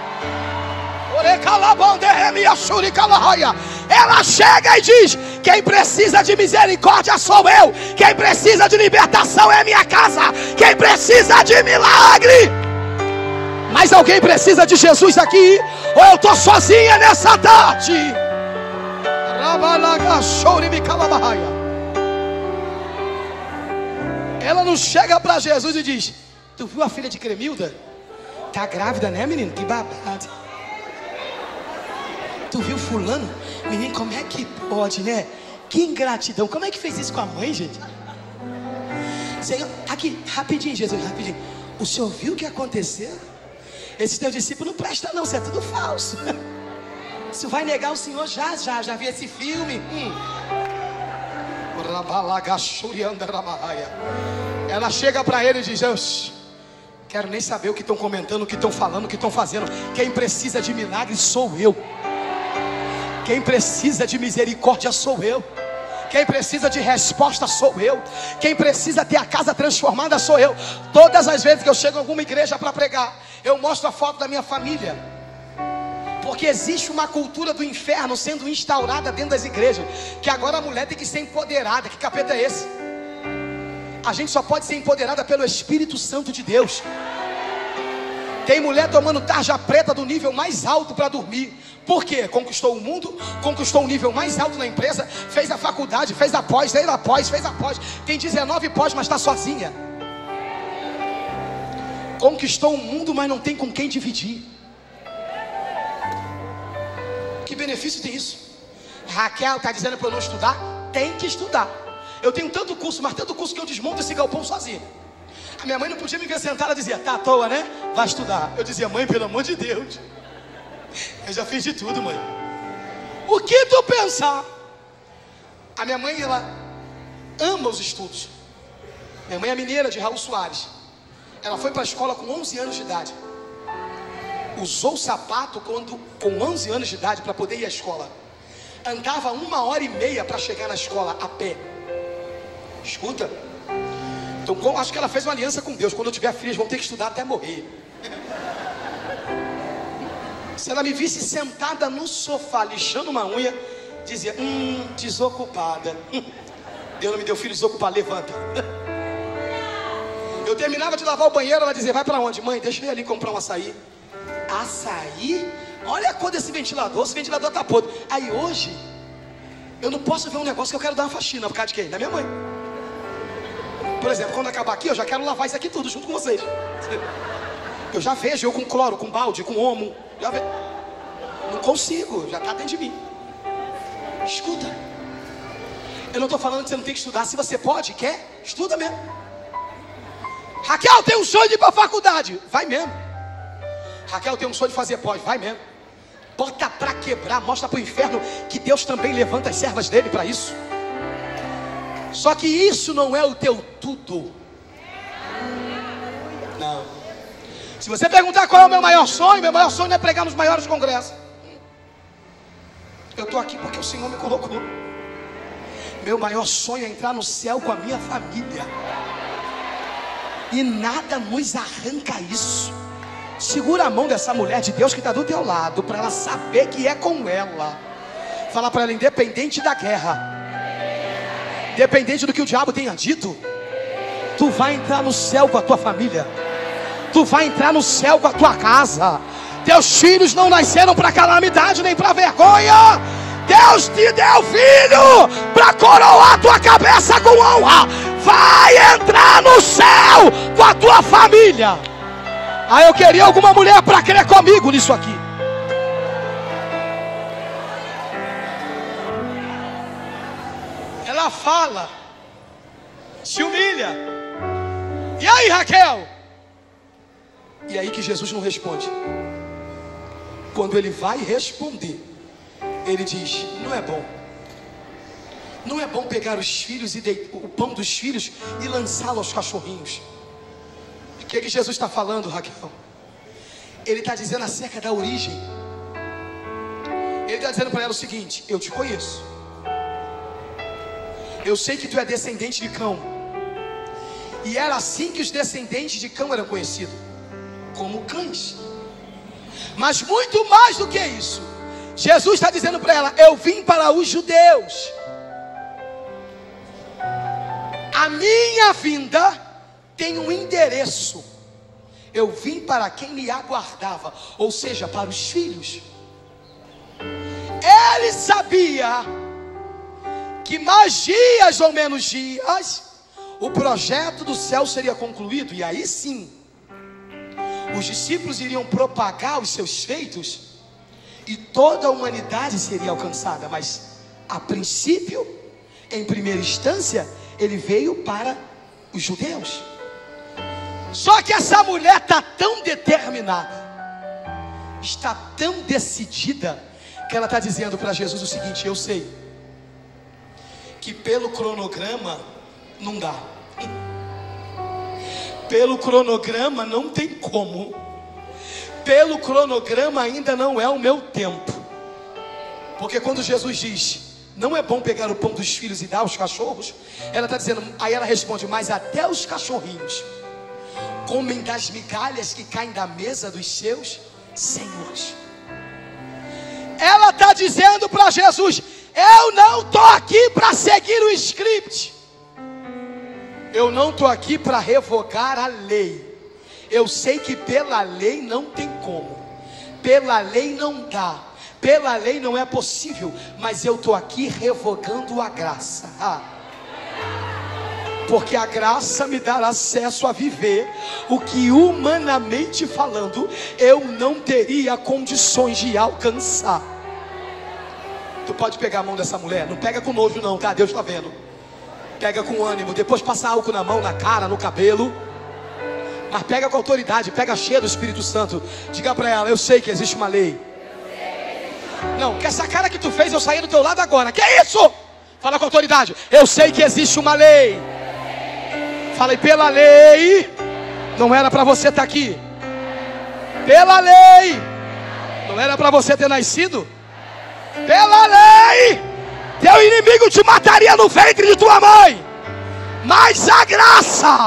Ela chega e diz: quem precisa de misericórdia sou eu. Quem precisa de libertação é minha casa. Quem precisa de milagre. Mas alguém precisa de Jesus aqui? Ou eu estou sozinha nessa tarde? Ela não chega para Jesus e diz: tu viu a filha de Cremilda? Tá grávida, né, menino? Que babado. Tu viu fulano? Menino, como é que pode, né? Que ingratidão. Como é que fez isso com a mãe, gente? Senhor, aqui, rapidinho, Jesus, rapidinho. O senhor viu o que aconteceu? Esse teu discípulo não presta não, isso é tudo falso. Isso vai negar o senhor já vi esse filme. Ela chega para ele e diz: eu quero nem saber o que estão comentando, o que estão falando, o que estão fazendo. Quem precisa de milagre sou eu. Quem precisa de misericórdia sou eu. Quem precisa de resposta sou eu. Quem precisa ter a casa transformada sou eu. Todas as vezes que eu chego em alguma igreja para pregar, eu mostro a foto da minha família. Porque existe uma cultura do inferno sendo instaurada dentro das igrejas, que agora a mulher tem que ser empoderada. Que capeta é esse? A gente só pode ser empoderada pelo Espírito Santo de Deus. Tem mulher tomando tarja preta do nível mais alto para dormir. Por quê? Conquistou o mundo, conquistou um nível mais alto na empresa, fez a faculdade, fez a pós. Tem 19 pós, mas está sozinha. Conquistou o mundo, mas não tem com quem dividir. Que benefício tem isso? Raquel está dizendo para eu não estudar? Tem que estudar. eu tenho tanto curso, mas tanto curso que eu desmonto esse galpão sozinho. A minha mãe não podia me ver sentada, ela dizia, tá à toa, né? Vai estudar. Eu dizia, mãe, pelo amor de Deus, eu já fiz de tudo, mãe. O que tu pensar? A minha mãe, ela ama os estudos. Minha mãe é mineira, de Raul Soares. Ela foi para a escola com 11 anos de idade. Usou sapato com 11 anos de idade para poder ir à escola. Andava 1h30 para chegar na escola a pé. Escuta. Então acho que ela fez uma aliança com Deus. Quando eu tiver filhos vão ter que estudar até morrer. Se ela me visse sentada no sofá lixando uma unha, dizia, desocupada. Deus não me deu filho desocupado, levanta. Eu terminava de lavar o banheiro, ela dizia, vai para onde? Mãe, deixa eu ir ali comprar um açaí. Açaí? Olha a cor desse ventilador, esse ventilador tá podre. Aí hoje, eu não posso ver um negócio que eu quero dar uma faxina. Por causa de quem? Da minha mãe. Por exemplo, quando acabar aqui, eu já quero lavar isso aqui tudo junto com vocês. Eu já vejo, eu com cloro, com balde, com omo. Já vejo. Não consigo, já está dentro de mim. Escuta. Eu não estou falando que você não tem que estudar. Se você pode, quer, estuda mesmo. Raquel, tem um sonho de ir para a faculdade. Vai mesmo. Raquel, tem um sonho de fazer pós. Vai mesmo. Bota para quebrar, mostra para o inferno que Deus também levanta as servas dele para isso. Só que isso não é o teu tudo. Não. Se você perguntar qual é o meu maior sonho não é pregar nos maiores congressos. Eu estou aqui porque o Senhor me colocou. Meu maior sonho é entrar no céu com a minha família. E nada nos arranca isso. Segura a mão dessa mulher de Deus que está do teu lado, para ela saber que é com ela. Fala para ela, independente da guerra, independente do que o diabo tenha dito, tu vai entrar no céu com a tua família. Tu vai entrar no céu com a tua casa. Teus filhos não nasceram para calamidade nem para vergonha. Deus te deu filho para coroar a tua cabeça com honra. Vai entrar no céu com a tua família. Aí eu queria alguma mulher para crer comigo nisso aqui. Ela fala, se humilha. E aí, Raquel? E aí que Jesus não responde. Quando ele vai responder, ele diz, não é bom. Não é bom pegar os filhos e o pão dos filhos e lançá-lo aos cachorrinhos. O que Jesus está falando, Raquel? Ele está dizendo acerca da origem. Ele está dizendo para ela o seguinte, eu te conheço. Eu sei que tu é descendente de Cão. E era assim que os descendentes de Cão eram conhecidos, como cães. Mas muito mais do que isso, Jesus está dizendo para ela, eu vim para os judeus. A minha vinda tem um endereço. Eu vim para quem me aguardava, ou seja, para os filhos. Ele sabia que mais dias ou menos dias o projeto do céu seria concluído. E aí sim, os discípulos iriam propagar os seus feitos e toda a humanidade seria alcançada. Mas a princípio, em primeira instância, ele veio para os judeus. Só que essa mulher está tão determinada, está tão decidida, que ela está dizendo para Jesus o seguinte, eu sei que pelo cronograma não dá. Pelo cronograma não tem como. Pelo cronograma ainda não é o meu tempo. Porque quando Jesus diz, não é bom pegar o pão dos filhos e dar aos cachorros, ela está dizendo, aí ela responde, mas até os cachorrinhos comem das migalhas que caem da mesa dos seus senhores. Ela está dizendo para Jesus, eu não estou aqui para seguir o script. Eu não estou aqui para revogar a lei. Eu sei que pela lei não tem como. Pela lei não dá. Pela lei não é possível. Mas eu estou aqui revogando a graça. Porque a graça me dá acesso a viver o que humanamente falando eu não teria condições de alcançar. Tu pode pegar a mão dessa mulher, não pega com nojo não, tá? Deus está vendo. Pega com ânimo, depois passa álcool na mão, na cara, no cabelo. Mas pega com autoridade, pega cheia do Espírito Santo. Diga para ela, eu sei que existe uma lei. Não, que essa cara que tu fez eu saí do teu lado agora. Que é isso? Fala com autoridade. Eu sei que existe uma lei. Fala, e pela lei não era para você estar aqui. Pela lei não era para você ter nascido. Pela lei teu inimigo te mataria no ventre de tua mãe. Mas a graça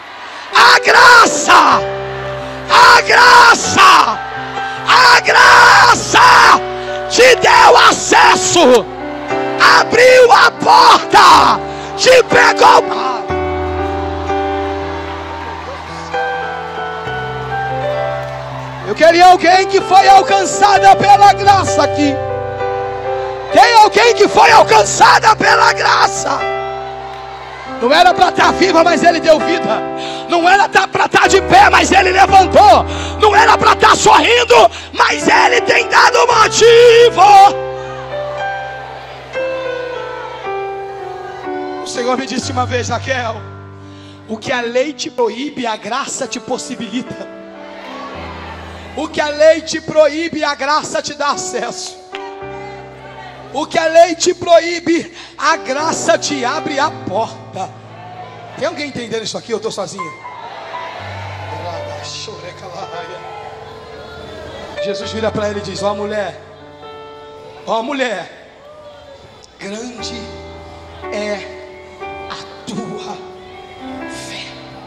te deu acesso, abriu a porta, te pegou. Eu queria alguém que foi alcançada pela graça aqui. Tem alguém que foi alcançada pela graça? Não era para estar viva, mas Ele deu vida. Não era para estar de pé, mas Ele levantou. Não era para estar sorrindo, mas Ele tem dado motivo. O Senhor me disse uma vez, Raquel, o que a lei te proíbe, a graça te possibilita. O que a lei te proíbe, a graça te dá acesso. O que a lei te proíbe, a graça te abre a porta. Tem alguém entendendo isso aqui? Eu estou sozinho. Jesus vira para ele e diz: ó mulher, grande é a tua fé.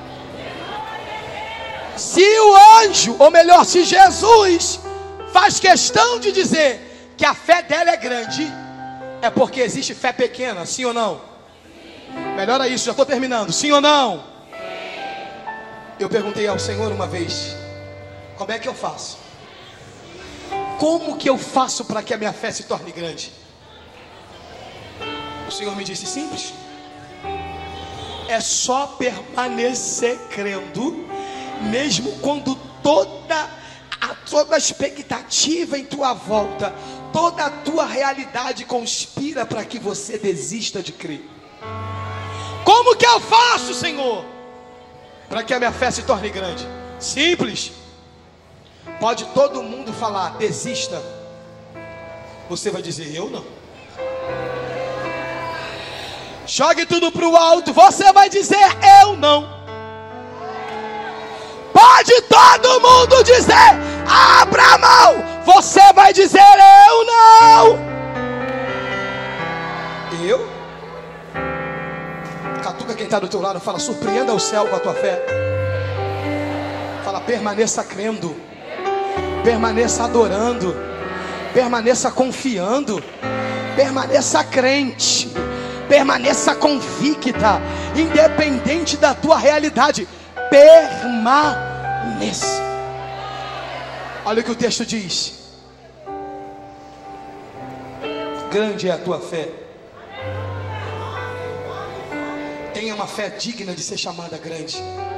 Se o anjo, ou melhor, se Jesus faz questão de dizer que a fé dela é grande, é porque existe fé pequena, sim ou não? Melhora isso, já estou terminando, sim ou não? Eu perguntei ao Senhor uma vez: como é que eu faço? Como que eu faço para que a minha fé se torne grande? O Senhor me disse: simples. É só permanecer crendo, mesmo quando toda a expectativa em tua volta, toda a tua realidade conspira para que você desista de crer. Como que eu faço, Senhor, para que a minha fé se torne grande? Simples. Pode todo mundo falar desista, você vai dizer eu não. Jogue tudo para o alto, você vai dizer eu não. Pode todo mundo dizer abra a mão, você vai dizer eu não. Eu? Catuca quem está do teu lado, fala: surpreenda o céu com a tua fé. Fala: permaneça crendo, permaneça adorando, permaneça confiando, permaneça crente, permaneça convicta, independente da tua realidade. Permaneça. Olha o que o texto diz: grande é a tua fé. Tenha uma fé digna de ser chamada grande.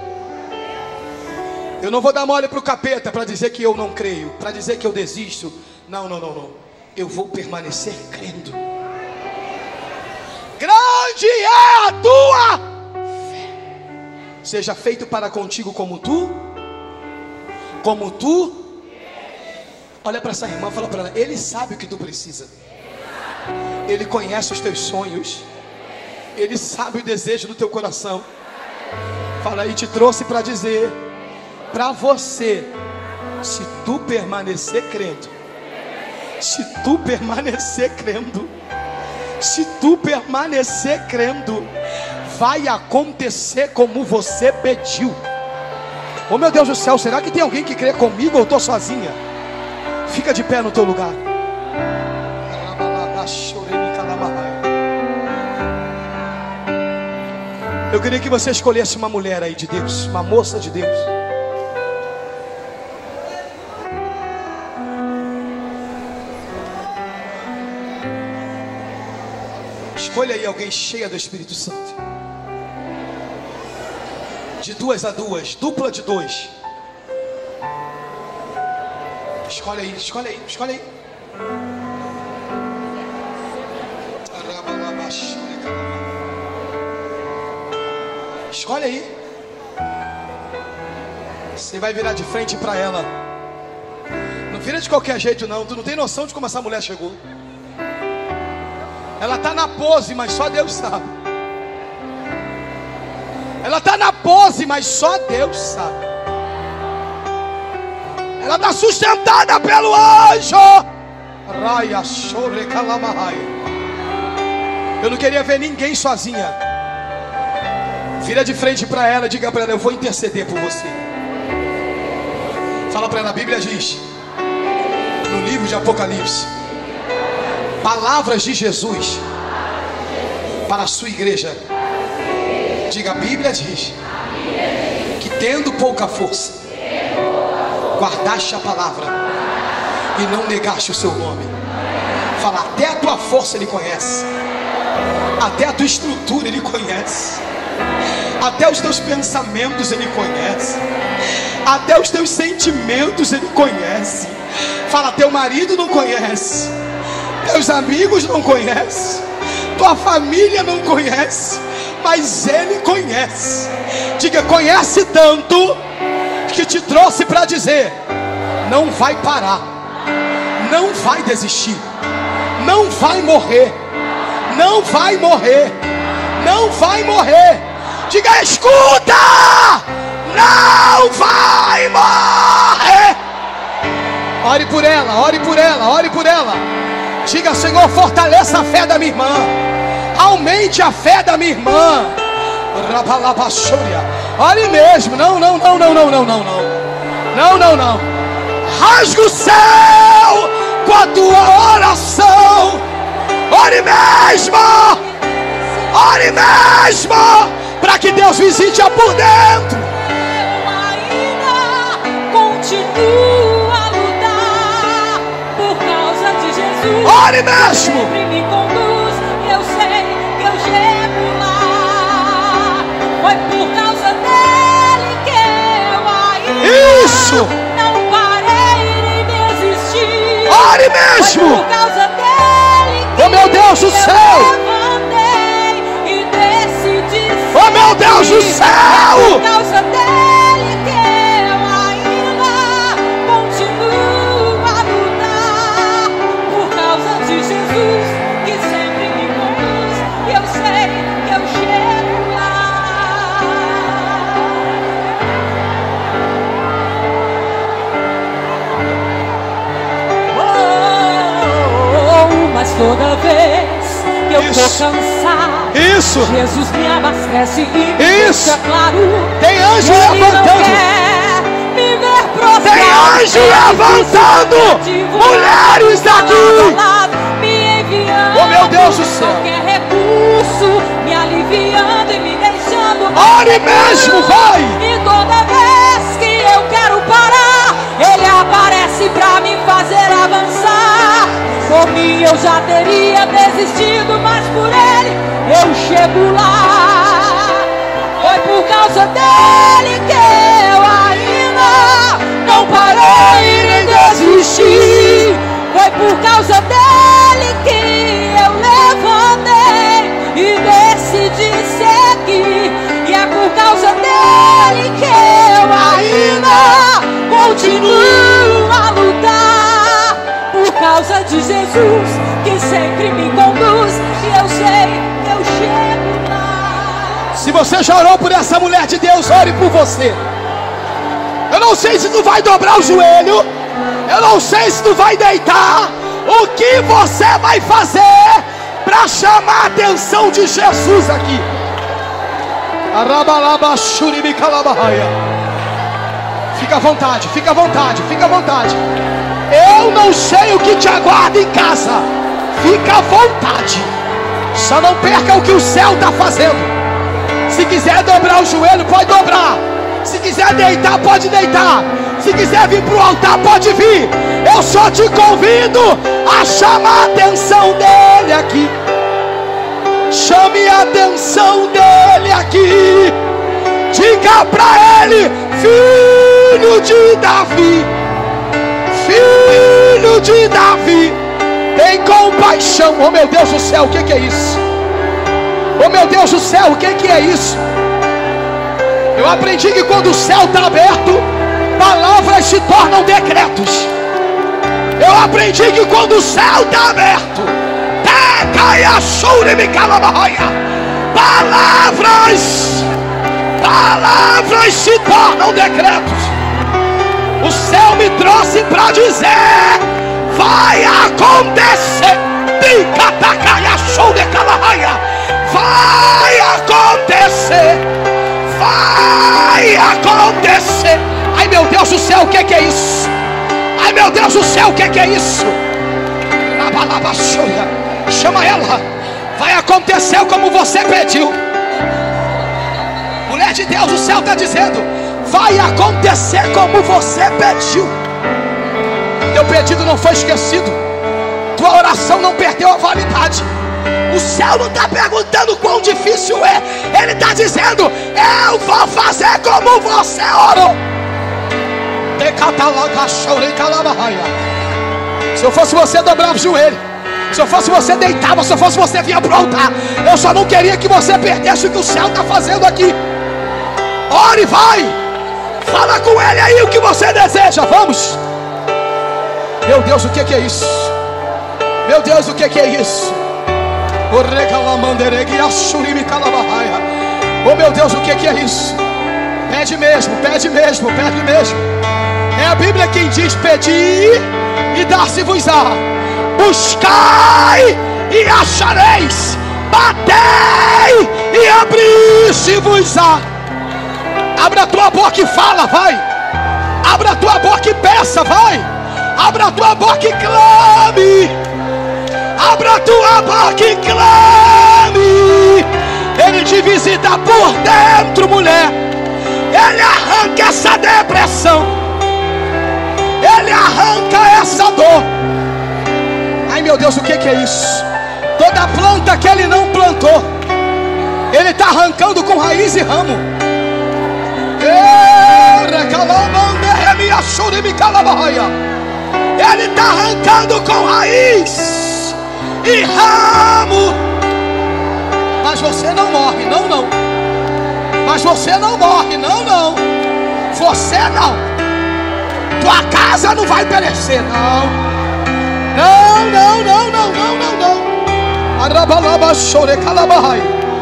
Eu não vou dar mole para o capeta para dizer que eu não creio, para dizer que eu desisto. Não. Eu vou permanecer crendo. Grande é a tua fé. Seja feito para contigo como tu. Olha para essa irmã, fala para ela: Ele sabe o que tu precisa. Ele conhece os teus sonhos. Ele sabe o desejo do teu coração. Fala aí, te trouxe para dizer para você: se tu permanecer crendo, se tu permanecer crendo, vai acontecer como você pediu. Oh meu Deus do céu, será que tem alguém que crê comigo ou eu estou sozinha? Fica de pé no teu lugar. Eu queria que você escolhesse uma mulher aí de Deus, uma moça de Deus. Escolha aí alguém cheia do Espírito Santo. De 2 a 2, dupla de 2. Escolhe aí. Escolhe aí. Você vai virar de frente para ela. Não vira de qualquer jeito não. Tu não tem noção de como essa mulher chegou. Ela está na pose, mas só Deus sabe. Ela está na pose, mas só Deus sabe. Ela está sustentada pelo anjo. Eu não queria ver ninguém sozinha. Vira de frente para ela, diga para ela: eu vou interceder por você. Fala para ela, a Bíblia diz no livro de Apocalipse, palavras de Jesus para a sua igreja. Diga, a Bíblia diz que tendo pouca força, guardaste a palavra e não negaste o seu nome. Fala, até a tua força Ele conhece, até a tua estrutura Ele conhece, até os teus pensamentos Ele conhece, até os teus sentimentos Ele conhece. Fala, teu marido não conhece, teus amigos não conhecem, tua família não conhece, mas Ele conhece. Diga, conhece tanto que te trouxe para dizer: não vai parar, não vai desistir, não vai morrer, não vai morrer, não vai morrer. Diga, escuta, não vai morrer. Ore por ela, ore por ela, ore por ela. Diga, Senhor, fortaleça a fé da minha irmã, aumente a fé da minha irmã. Ore mesmo. Não. Rasga o céu com a tua oração. Ore mesmo. Ore mesmo, para que Deus visite-a por dentro. Eu ainda continuo a lutar por causa de Jesus. Ore mesmo. Sempre me conduz, eu sei que eu chego lá. Foi por causa dele que eu ainda não parei nem desisti. Ore mesmo. Foi por causa dele que oh meu Deus do céu, levantei e decidi. Oh meu Deus do céu! Por causa dele que eu ainda continuo a lutar. Por causa de Jesus que sempre me conduz, e eu sei que eu chego lá. Mas toda vez que eu tô cansado, Jesus me abastece e me deixa claro. Tem anjo Ele levantando. não quer me ver prostrado. Tem anjo levantando. Mulheres aqui. Me enviando. Oh meu Deus do céu. Qualquer recurso, me aliviando e me deixando. Ore mesmo, vai. E toda vez que eu quero parar, Ele aparece pra me fazer avançar. Por mim eu já teria desistido, mas por Ele eu chego lá. Foi por causa dele que eu ainda não parei nem desisti. Foi por causa dele que eu levantei e decidi seguir. E é por causa dele que eu ainda continuo a lutar. Por causa de Jesus que sempre me conduz, e eu sei que eu chego lá. Se você já orou por essa mulher de Deus, ore por você. Eu não sei se tu vai dobrar o joelho, eu não sei se tu vai deitar. O que você vai fazer para chamar a atenção de Jesus aqui? Fica à vontade, fica à vontade, fica à vontade. Eu não sei o que te aguarda em casa. Fica à vontade. Só não perca o que o céu está fazendo. Se quiser dobrar o joelho, pode dobrar. Se quiser deitar, pode deitar. Se quiser vir para o altar, pode vir. Eu só te convido a chamar a atenção dele aqui. Chame a atenção dele aqui. Diga para ele: filho de Davi, filho de Davi, tem compaixão. Oh meu Deus do céu, o que é isso? Oh meu Deus do céu, o que é isso? Eu aprendi que quando o céu está aberto, palavras se tornam decretos. Eu aprendi que quando o céu está aberto, palavras se tornam decretos. O céu me trouxe para dizer: vai acontecer. Vai acontecer. Vai acontecer. Ai meu Deus do céu, o que é isso? Ai meu Deus do céu, o que é isso? Chama ela. Vai acontecer como você pediu. Mulher de Deus, o céu está dizendo: vai acontecer como você pediu. Teu pedido não foi esquecido. Tua oração não perdeu a validade. O céu não está perguntando quão difícil é. Ele está dizendo: eu vou fazer como você orou. Se eu fosse você, dobrava o joelho. Se eu fosse você, deitava. Se eu fosse você, vinha pro altar. Eu só não queria que você perdesse o que o céu está fazendo aqui. Ore, vai. Fala com ele aí o que você deseja. Vamos. Meu Deus, o que é isso? Meu Deus, o que é isso? Oh meu Deus, o que é isso? Pede mesmo, pede mesmo, pede mesmo. É a Bíblia quem diz: pedi e dar-se-vos-á, buscai e achareis, batei e abri-se-vos-á. Abra a tua boca e fala, vai. Abra a tua boca e peça, vai. Abra a tua boca e clame. Abra a tua boca e clame. Ele te visita por dentro, mulher. Ele arranca essa depressão. Ele arranca essa dor. Ai meu Deus, o que é isso? Toda planta que ele não plantou, ele está arrancando com raiz e ramo. Ele está arrancando com raiz e ramo. Mas você não morre, não, não. Mas você não morre, não, não. Você não. Tua casa não vai perecer, não. Não, não, não, não, não, não, não. Arabalaba chore calabahai.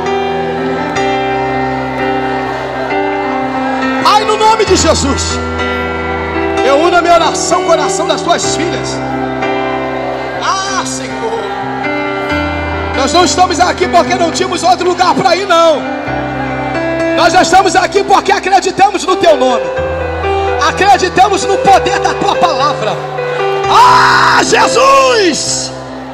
Pai, no nome de Jesus, eu uno a minha oração com o coração das tuas filhas. Ah, Senhor, nós não estamos aqui porque não tínhamos outro lugar para ir, não. Nós já estamos aqui porque acreditamos no teu nome. Acreditamos no poder da tua palavra. Ah, Jesus!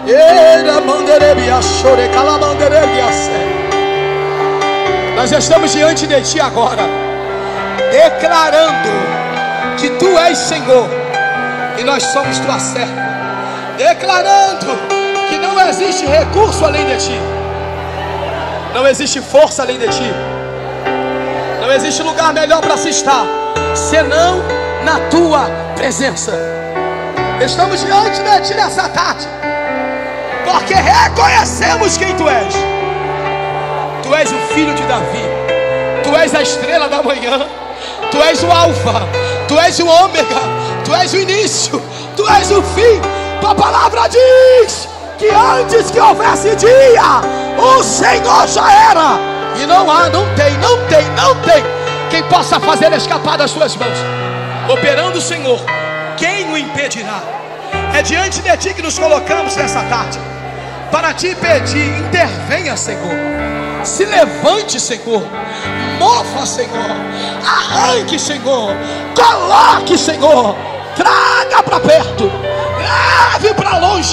Nós estamos diante de ti agora, declarando que tu és Senhor e nós somos tua serva, declarando que não existe recurso além de ti, não existe força além de ti, não existe lugar melhor para se estar senão na tua presença. Estamos diante de ti nessa tarde porque reconhecemos quem tu és. Tu és o filho de Davi, tu és a estrela da manhã, tu és o alfa, tu és o ômega, tu és o início, tu és o fim. Tua palavra diz que antes que houvesse dia, o Senhor já era. E não há, não tem quem possa fazer escapar das suas mãos. Operando o Senhor, quem o impedirá? É diante de ti que nos colocamos nessa tarde, para te pedir: intervenha, Senhor. Se levante, Senhor. Mova, Senhor. Arranque, Senhor. Coloque, Senhor. Traga para perto. Leve para longe.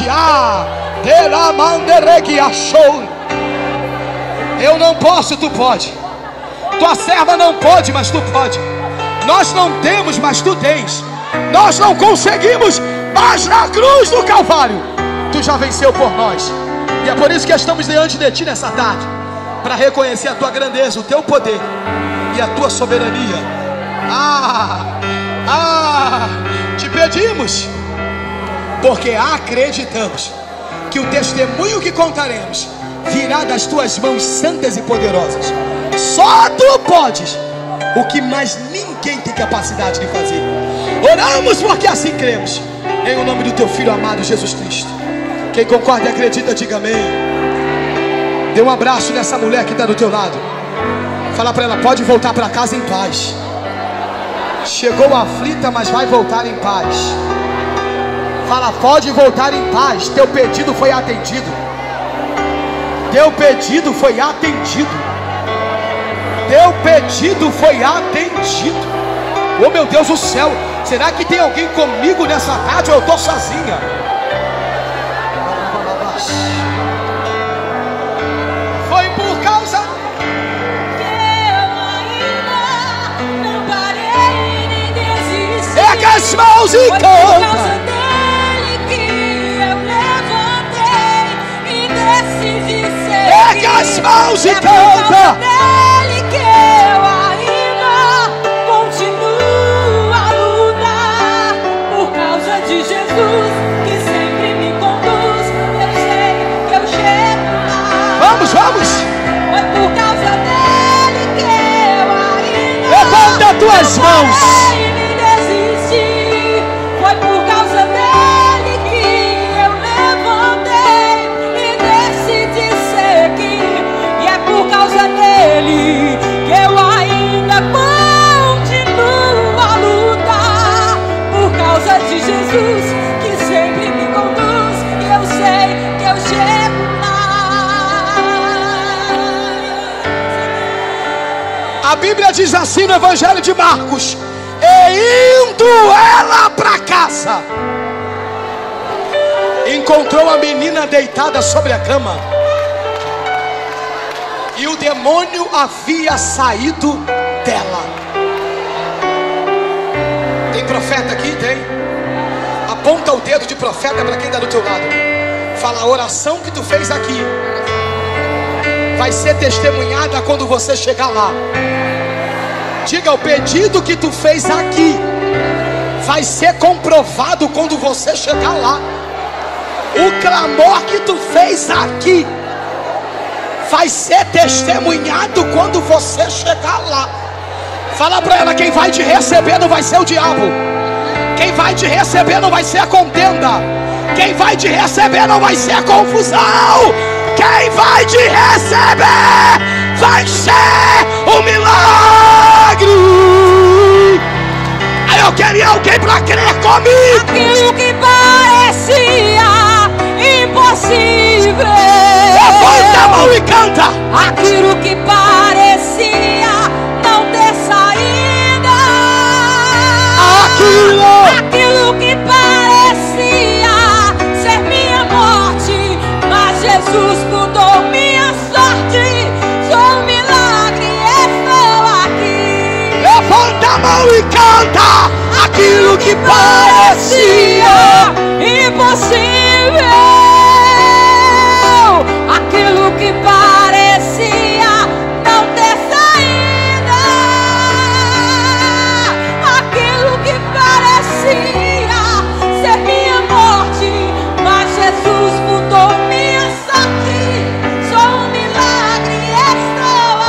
Eu não posso, tu pode. Tua serva não pode, mas tu pode. Nós não temos, mas tu tens. Nós não conseguimos, mas na cruz do Calvário tu já venceu por nós. E é por isso que estamos diante de ti nessa tarde, para reconhecer a tua grandeza, o teu poder e a tua soberania. Te pedimos porque acreditamos que o testemunho que contaremos virá das tuas mãos santas e poderosas. Só tu podes. o que mais ninguém tem capacidade de fazer. Oramos porque assim cremos, em o nome do teu Filho amado Jesus Cristo. Quem concorda e acredita, diga amém. Dê um abraço nessa mulher que está do teu lado. Fala para ela, pode voltar para casa em paz. Chegou aflita, mas vai voltar em paz. Fala, pode voltar em paz. Teu pedido foi atendido. Teu pedido foi atendido. Teu pedido foi atendido. Oh meu Deus do céu, será que tem alguém comigo nessa tarde ou eu estou sozinha? Foi por causa que eu ainda não parei nem desisti. Pega as mãos e Foi por canta. causa dele que eu levantei e decidi seguir. Pega as mãos e É por causa canta. dele que eu ainda continuo a lutar. Por causa de Jesus que sempre me conduz, eu sei que eu chego lá. Vamos, vamos. Foi por causa dele que eu ainda Levanta as tuas mãos. parei nem desisti. Foi por causa dele que eu levantei e decidi seguir. E é por causa dele que eu ainda continuo a lutar. Por causa de Jesus que sempre me conduz, e eu sei que eu chego lá. A Bíblia diz assim no Evangelho de Marcos: e indo ela para casa, encontrou a menina deitada sobre a cama, e o demônio havia saído dela. Tem profeta aqui? Tem? Aponta o dedo de profeta para quem está do teu lado. Fala, a oração que tu fez aqui vai ser testemunhada quando você chegar lá. Diga, o pedido que tu fez aqui vai ser comprovado quando você chegar lá. O clamor que tu fez aqui vai ser testemunhado quando você chegar lá. Fala para ela, quem vai te receber não vai ser o diabo. Quem vai te receber não vai ser a contenda. Quem vai te receber não vai ser a confusão. Quem vai te receber vai ser o milagre. Aí eu queria alguém para crer comigo. Aquilo que parecia impossível, Levanta a mão e canta. aquilo que parecia não ter saída, aquilo que parecia ser minha morte, mas Jesus mudou minha sorte. Sou um milagre, estou aqui. Levanta a mão e canta. Aquilo que parecia, Impossível, aquilo que parecia não ter saída, aquilo que parecia ser minha morte, mas Jesus mudou minha sorte. Sou um milagre, estou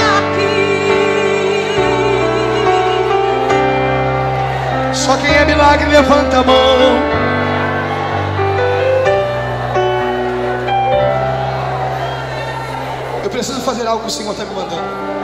aqui. só quem é milagre levanta a mão. Eu preciso fazer algo que o Senhor está me mandando.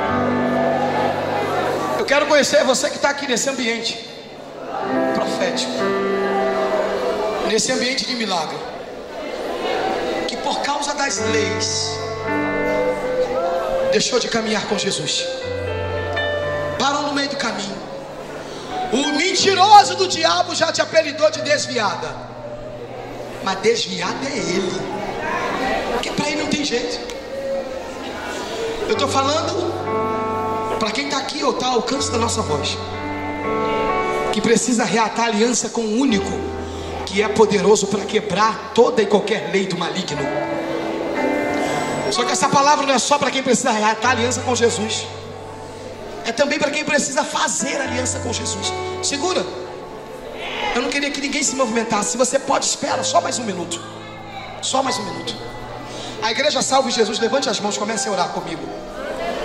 Eu quero conhecer você que está aqui nesse ambiente profético, nesse ambiente de milagre, que por causa das leis deixou de caminhar com Jesus, parou no meio do caminho. O mentiroso do diabo já te apelidou de desviada, mas desviado é ele, porque para ele não tem jeito. Eu estou falando para quem está aqui ou está ao alcance da nossa voz, que precisa reatar aliança com o único que é poderoso para quebrar toda e qualquer lei do maligno. Só que essa palavra não é só para quem precisa reatar aliança com Jesus, é também para quem precisa fazer aliança com Jesus. Segura. Eu não queria que ninguém se movimentasse. Se você pode, espera só mais um minuto. Só mais um minuto. A igreja Salve Jesus, levante as mãos, comece a orar comigo.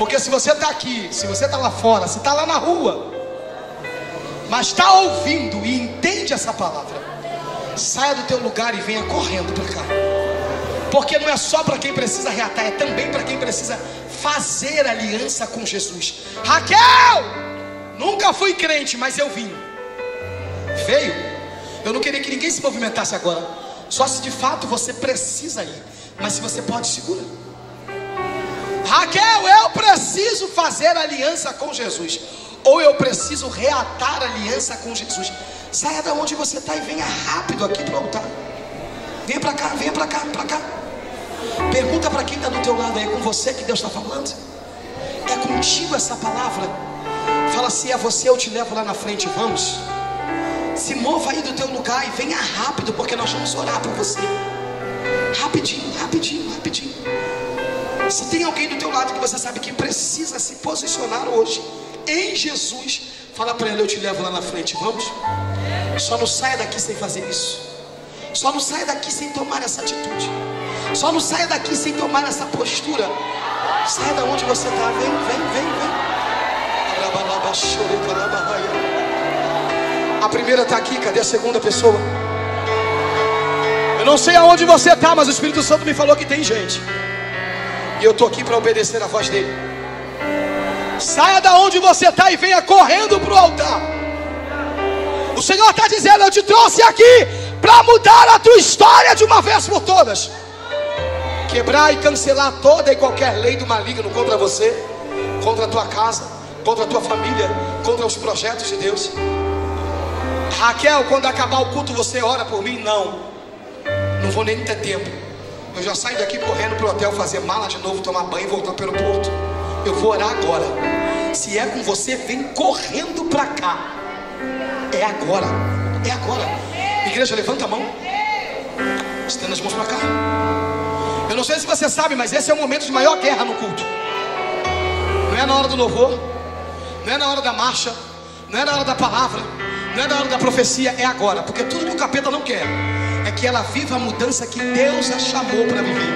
Porque se você está aqui, se você está lá fora, se está lá na rua, mas está ouvindo e entende essa palavra, saia do teu lugar e venha correndo para cá. Porque não é só para quem precisa reatar, é também para quem precisa fazer aliança com Jesus. Raquel, nunca fui crente, mas eu vim. Veio. Eu não queria que ninguém se movimentasse agora. Só se de fato você precisa ir. Mas se você pode, segura. Raquel, eu preciso fazer aliança com Jesus. Ou eu preciso reatar aliança com Jesus. Saia da onde você está e venha rápido aqui para o altar. Venha para cá, venha para cá, para cá. Pergunta para quem está do teu lado aí, com você que Deus está falando? É contigo essa palavra? Fala, se é você, eu te levo lá na frente, vamos. Se mova aí do teu lugar e venha rápido, porque nós vamos orar por você. Rapidinho, rapidinho, rapidinho. Se tem alguém do teu lado que você sabe que precisa se posicionar hoje em Jesus, fala para ele, eu te levo lá na frente, vamos? Só não saia daqui sem fazer isso. Só não saia daqui sem tomar essa atitude. Só não saia daqui sem tomar essa postura. Saia da onde você está. Vem, vem, vem, vem. A primeira está aqui. Cadê a segunda pessoa? Eu não sei aonde você está, mas o Espírito Santo me falou que tem gente. E eu estou aqui para obedecer a voz dele. Saia da onde você está e venha correndo para o altar. O Senhor está dizendo, eu te trouxe aqui para mudar a tua história de uma vez por todas. Quebrar e cancelar toda e qualquer lei do maligno contra você, contra a tua casa, contra a tua família, contra os projetos de Deus. Raquel, quando acabar o culto você ora por mim? Não vou nem ter tempo. Eu já saio daqui correndo para o hotel, fazer mala de novo, tomar banho e voltar para o aeroporto. Eu vou orar agora. Se é com você, vem correndo para cá. É agora, é agora. Igreja, levanta a mão. Estenda as mãos para cá. Eu não sei se você sabe, mas esse é o momento de maior guerra no culto. Não é na hora do louvor, não é na hora da marcha, não é na hora da palavra, não é na hora da profecia, é agora. Porque tudo que o capeta não quer é que ela viva a mudança que Deus a chamou para viver.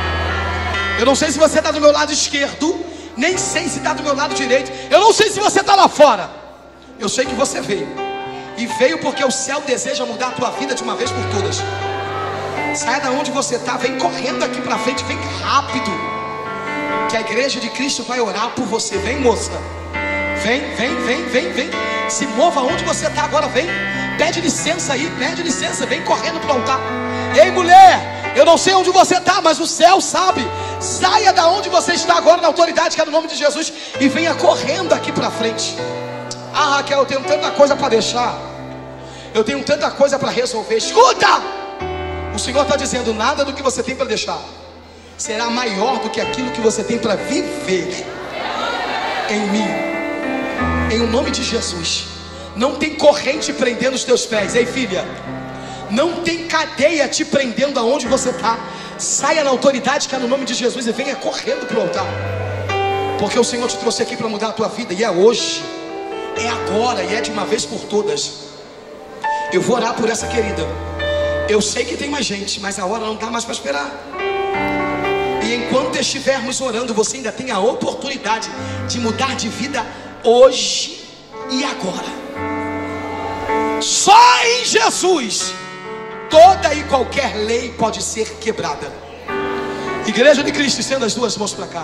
Eu não sei se você está do meu lado esquerdo, nem sei se está do meu lado direito. Eu não sei se você está lá fora. Eu sei que você veio. E veio porque o céu deseja mudar a tua vida de uma vez por todas. Saia da onde você está, vem correndo aqui para frente, vem rápido, que a igreja de Cristo vai orar por você. Vem, moça. Vem, vem, vem, vem, vem. Se mova onde você está agora, vem. Pede licença aí, pede licença, vem correndo para o altar. Ei, mulher, eu não sei onde você está, mas o céu sabe. Saia da onde você está agora, na autoridade que é no nome de Jesus, e venha correndo aqui para frente. Ah, Raquel, eu tenho tanta coisa para deixar, eu tenho tanta coisa para resolver. Escuta! O Senhor está dizendo, nada do que você tem para deixar será maior do que aquilo que você tem para viver em mim. Em o nome de Jesus. Não tem corrente prendendo os teus pés. Ei, filha, não tem cadeia te prendendo aonde você está. Saia na autoridade que é no nome de Jesus e venha correndo para o altar. Porque o Senhor te trouxe aqui para mudar a tua vida. E é hoje, é agora, e é de uma vez por todas. Eu vou orar por essa querida. Eu sei que tem mais gente, mas a hora não dá mais para esperar. E enquanto estivermos orando, você ainda tem a oportunidade de mudar de vida hoje e agora. Só em Jesus toda e qualquer lei pode ser quebrada. Igreja de Cristo, estenda as duas mãos para cá.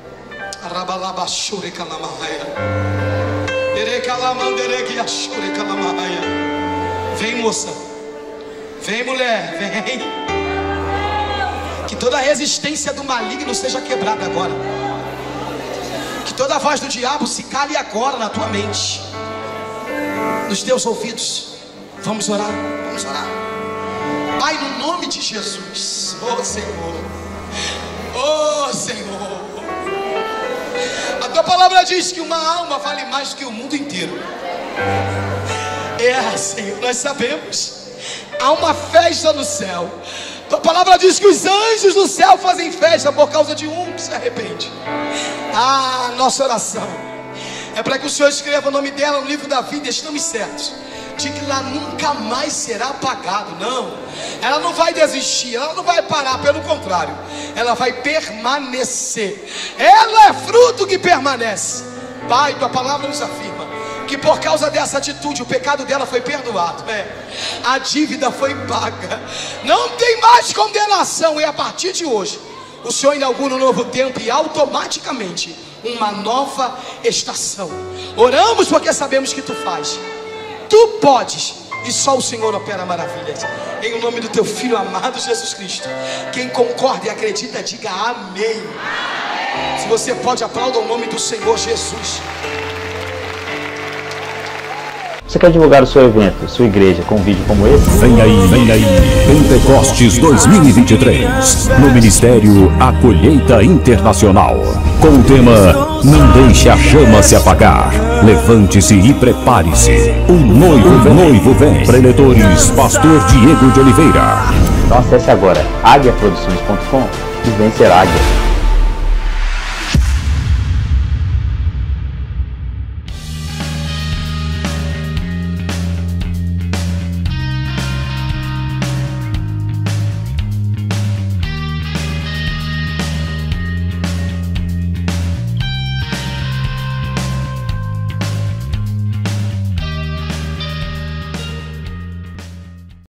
Vem, moça. Vem, mulher, vem. Que toda a resistência do maligno seja quebrada agora. Que toda a voz do diabo se cale agora na tua mente, nos teus ouvidos. Vamos orar, vamos orar. Pai, no nome de Jesus. Oh Senhor, oh Senhor, a tua palavra diz que uma alma vale mais do que o mundo inteiro. É, Senhor, nós sabemos. Há uma festa no céu. Tua palavra diz que os anjos do céu fazem festa por causa de um que se arrepende. Ah, nossa oração é para que o Senhor escreva o nome dela no livro da vida. Estamos certos de que lá nunca mais será apagado. Não, ela não vai desistir, ela não vai parar, pelo contrário, ela vai permanecer. Ela é fruto que permanece. Pai, tua palavra nos afirma que por causa dessa atitude o pecado dela foi perdoado, a dívida foi paga, não tem mais condenação. E a partir de hoje o Senhor inaugura um novo tempo e automaticamente uma nova estação. Oramos porque sabemos que tu faz, tu podes, e só o Senhor opera maravilhas. Em o nome do teu Filho amado Jesus Cristo. Quem concorda e acredita, diga amém. Se você pode, aplauda o nome do Senhor Jesus. Você quer divulgar o seu evento, sua igreja, com um vídeo como esse? Vem aí, Pentecostes 2023, no Ministério A Colheita Internacional, com o tema Não Deixe a Chama Se Apagar. Levante-se e prepare-se, o noivo vem. Preletores, Pastor Diego de Oliveira. Então acesse agora aguiaproduções.com e vencer Águia.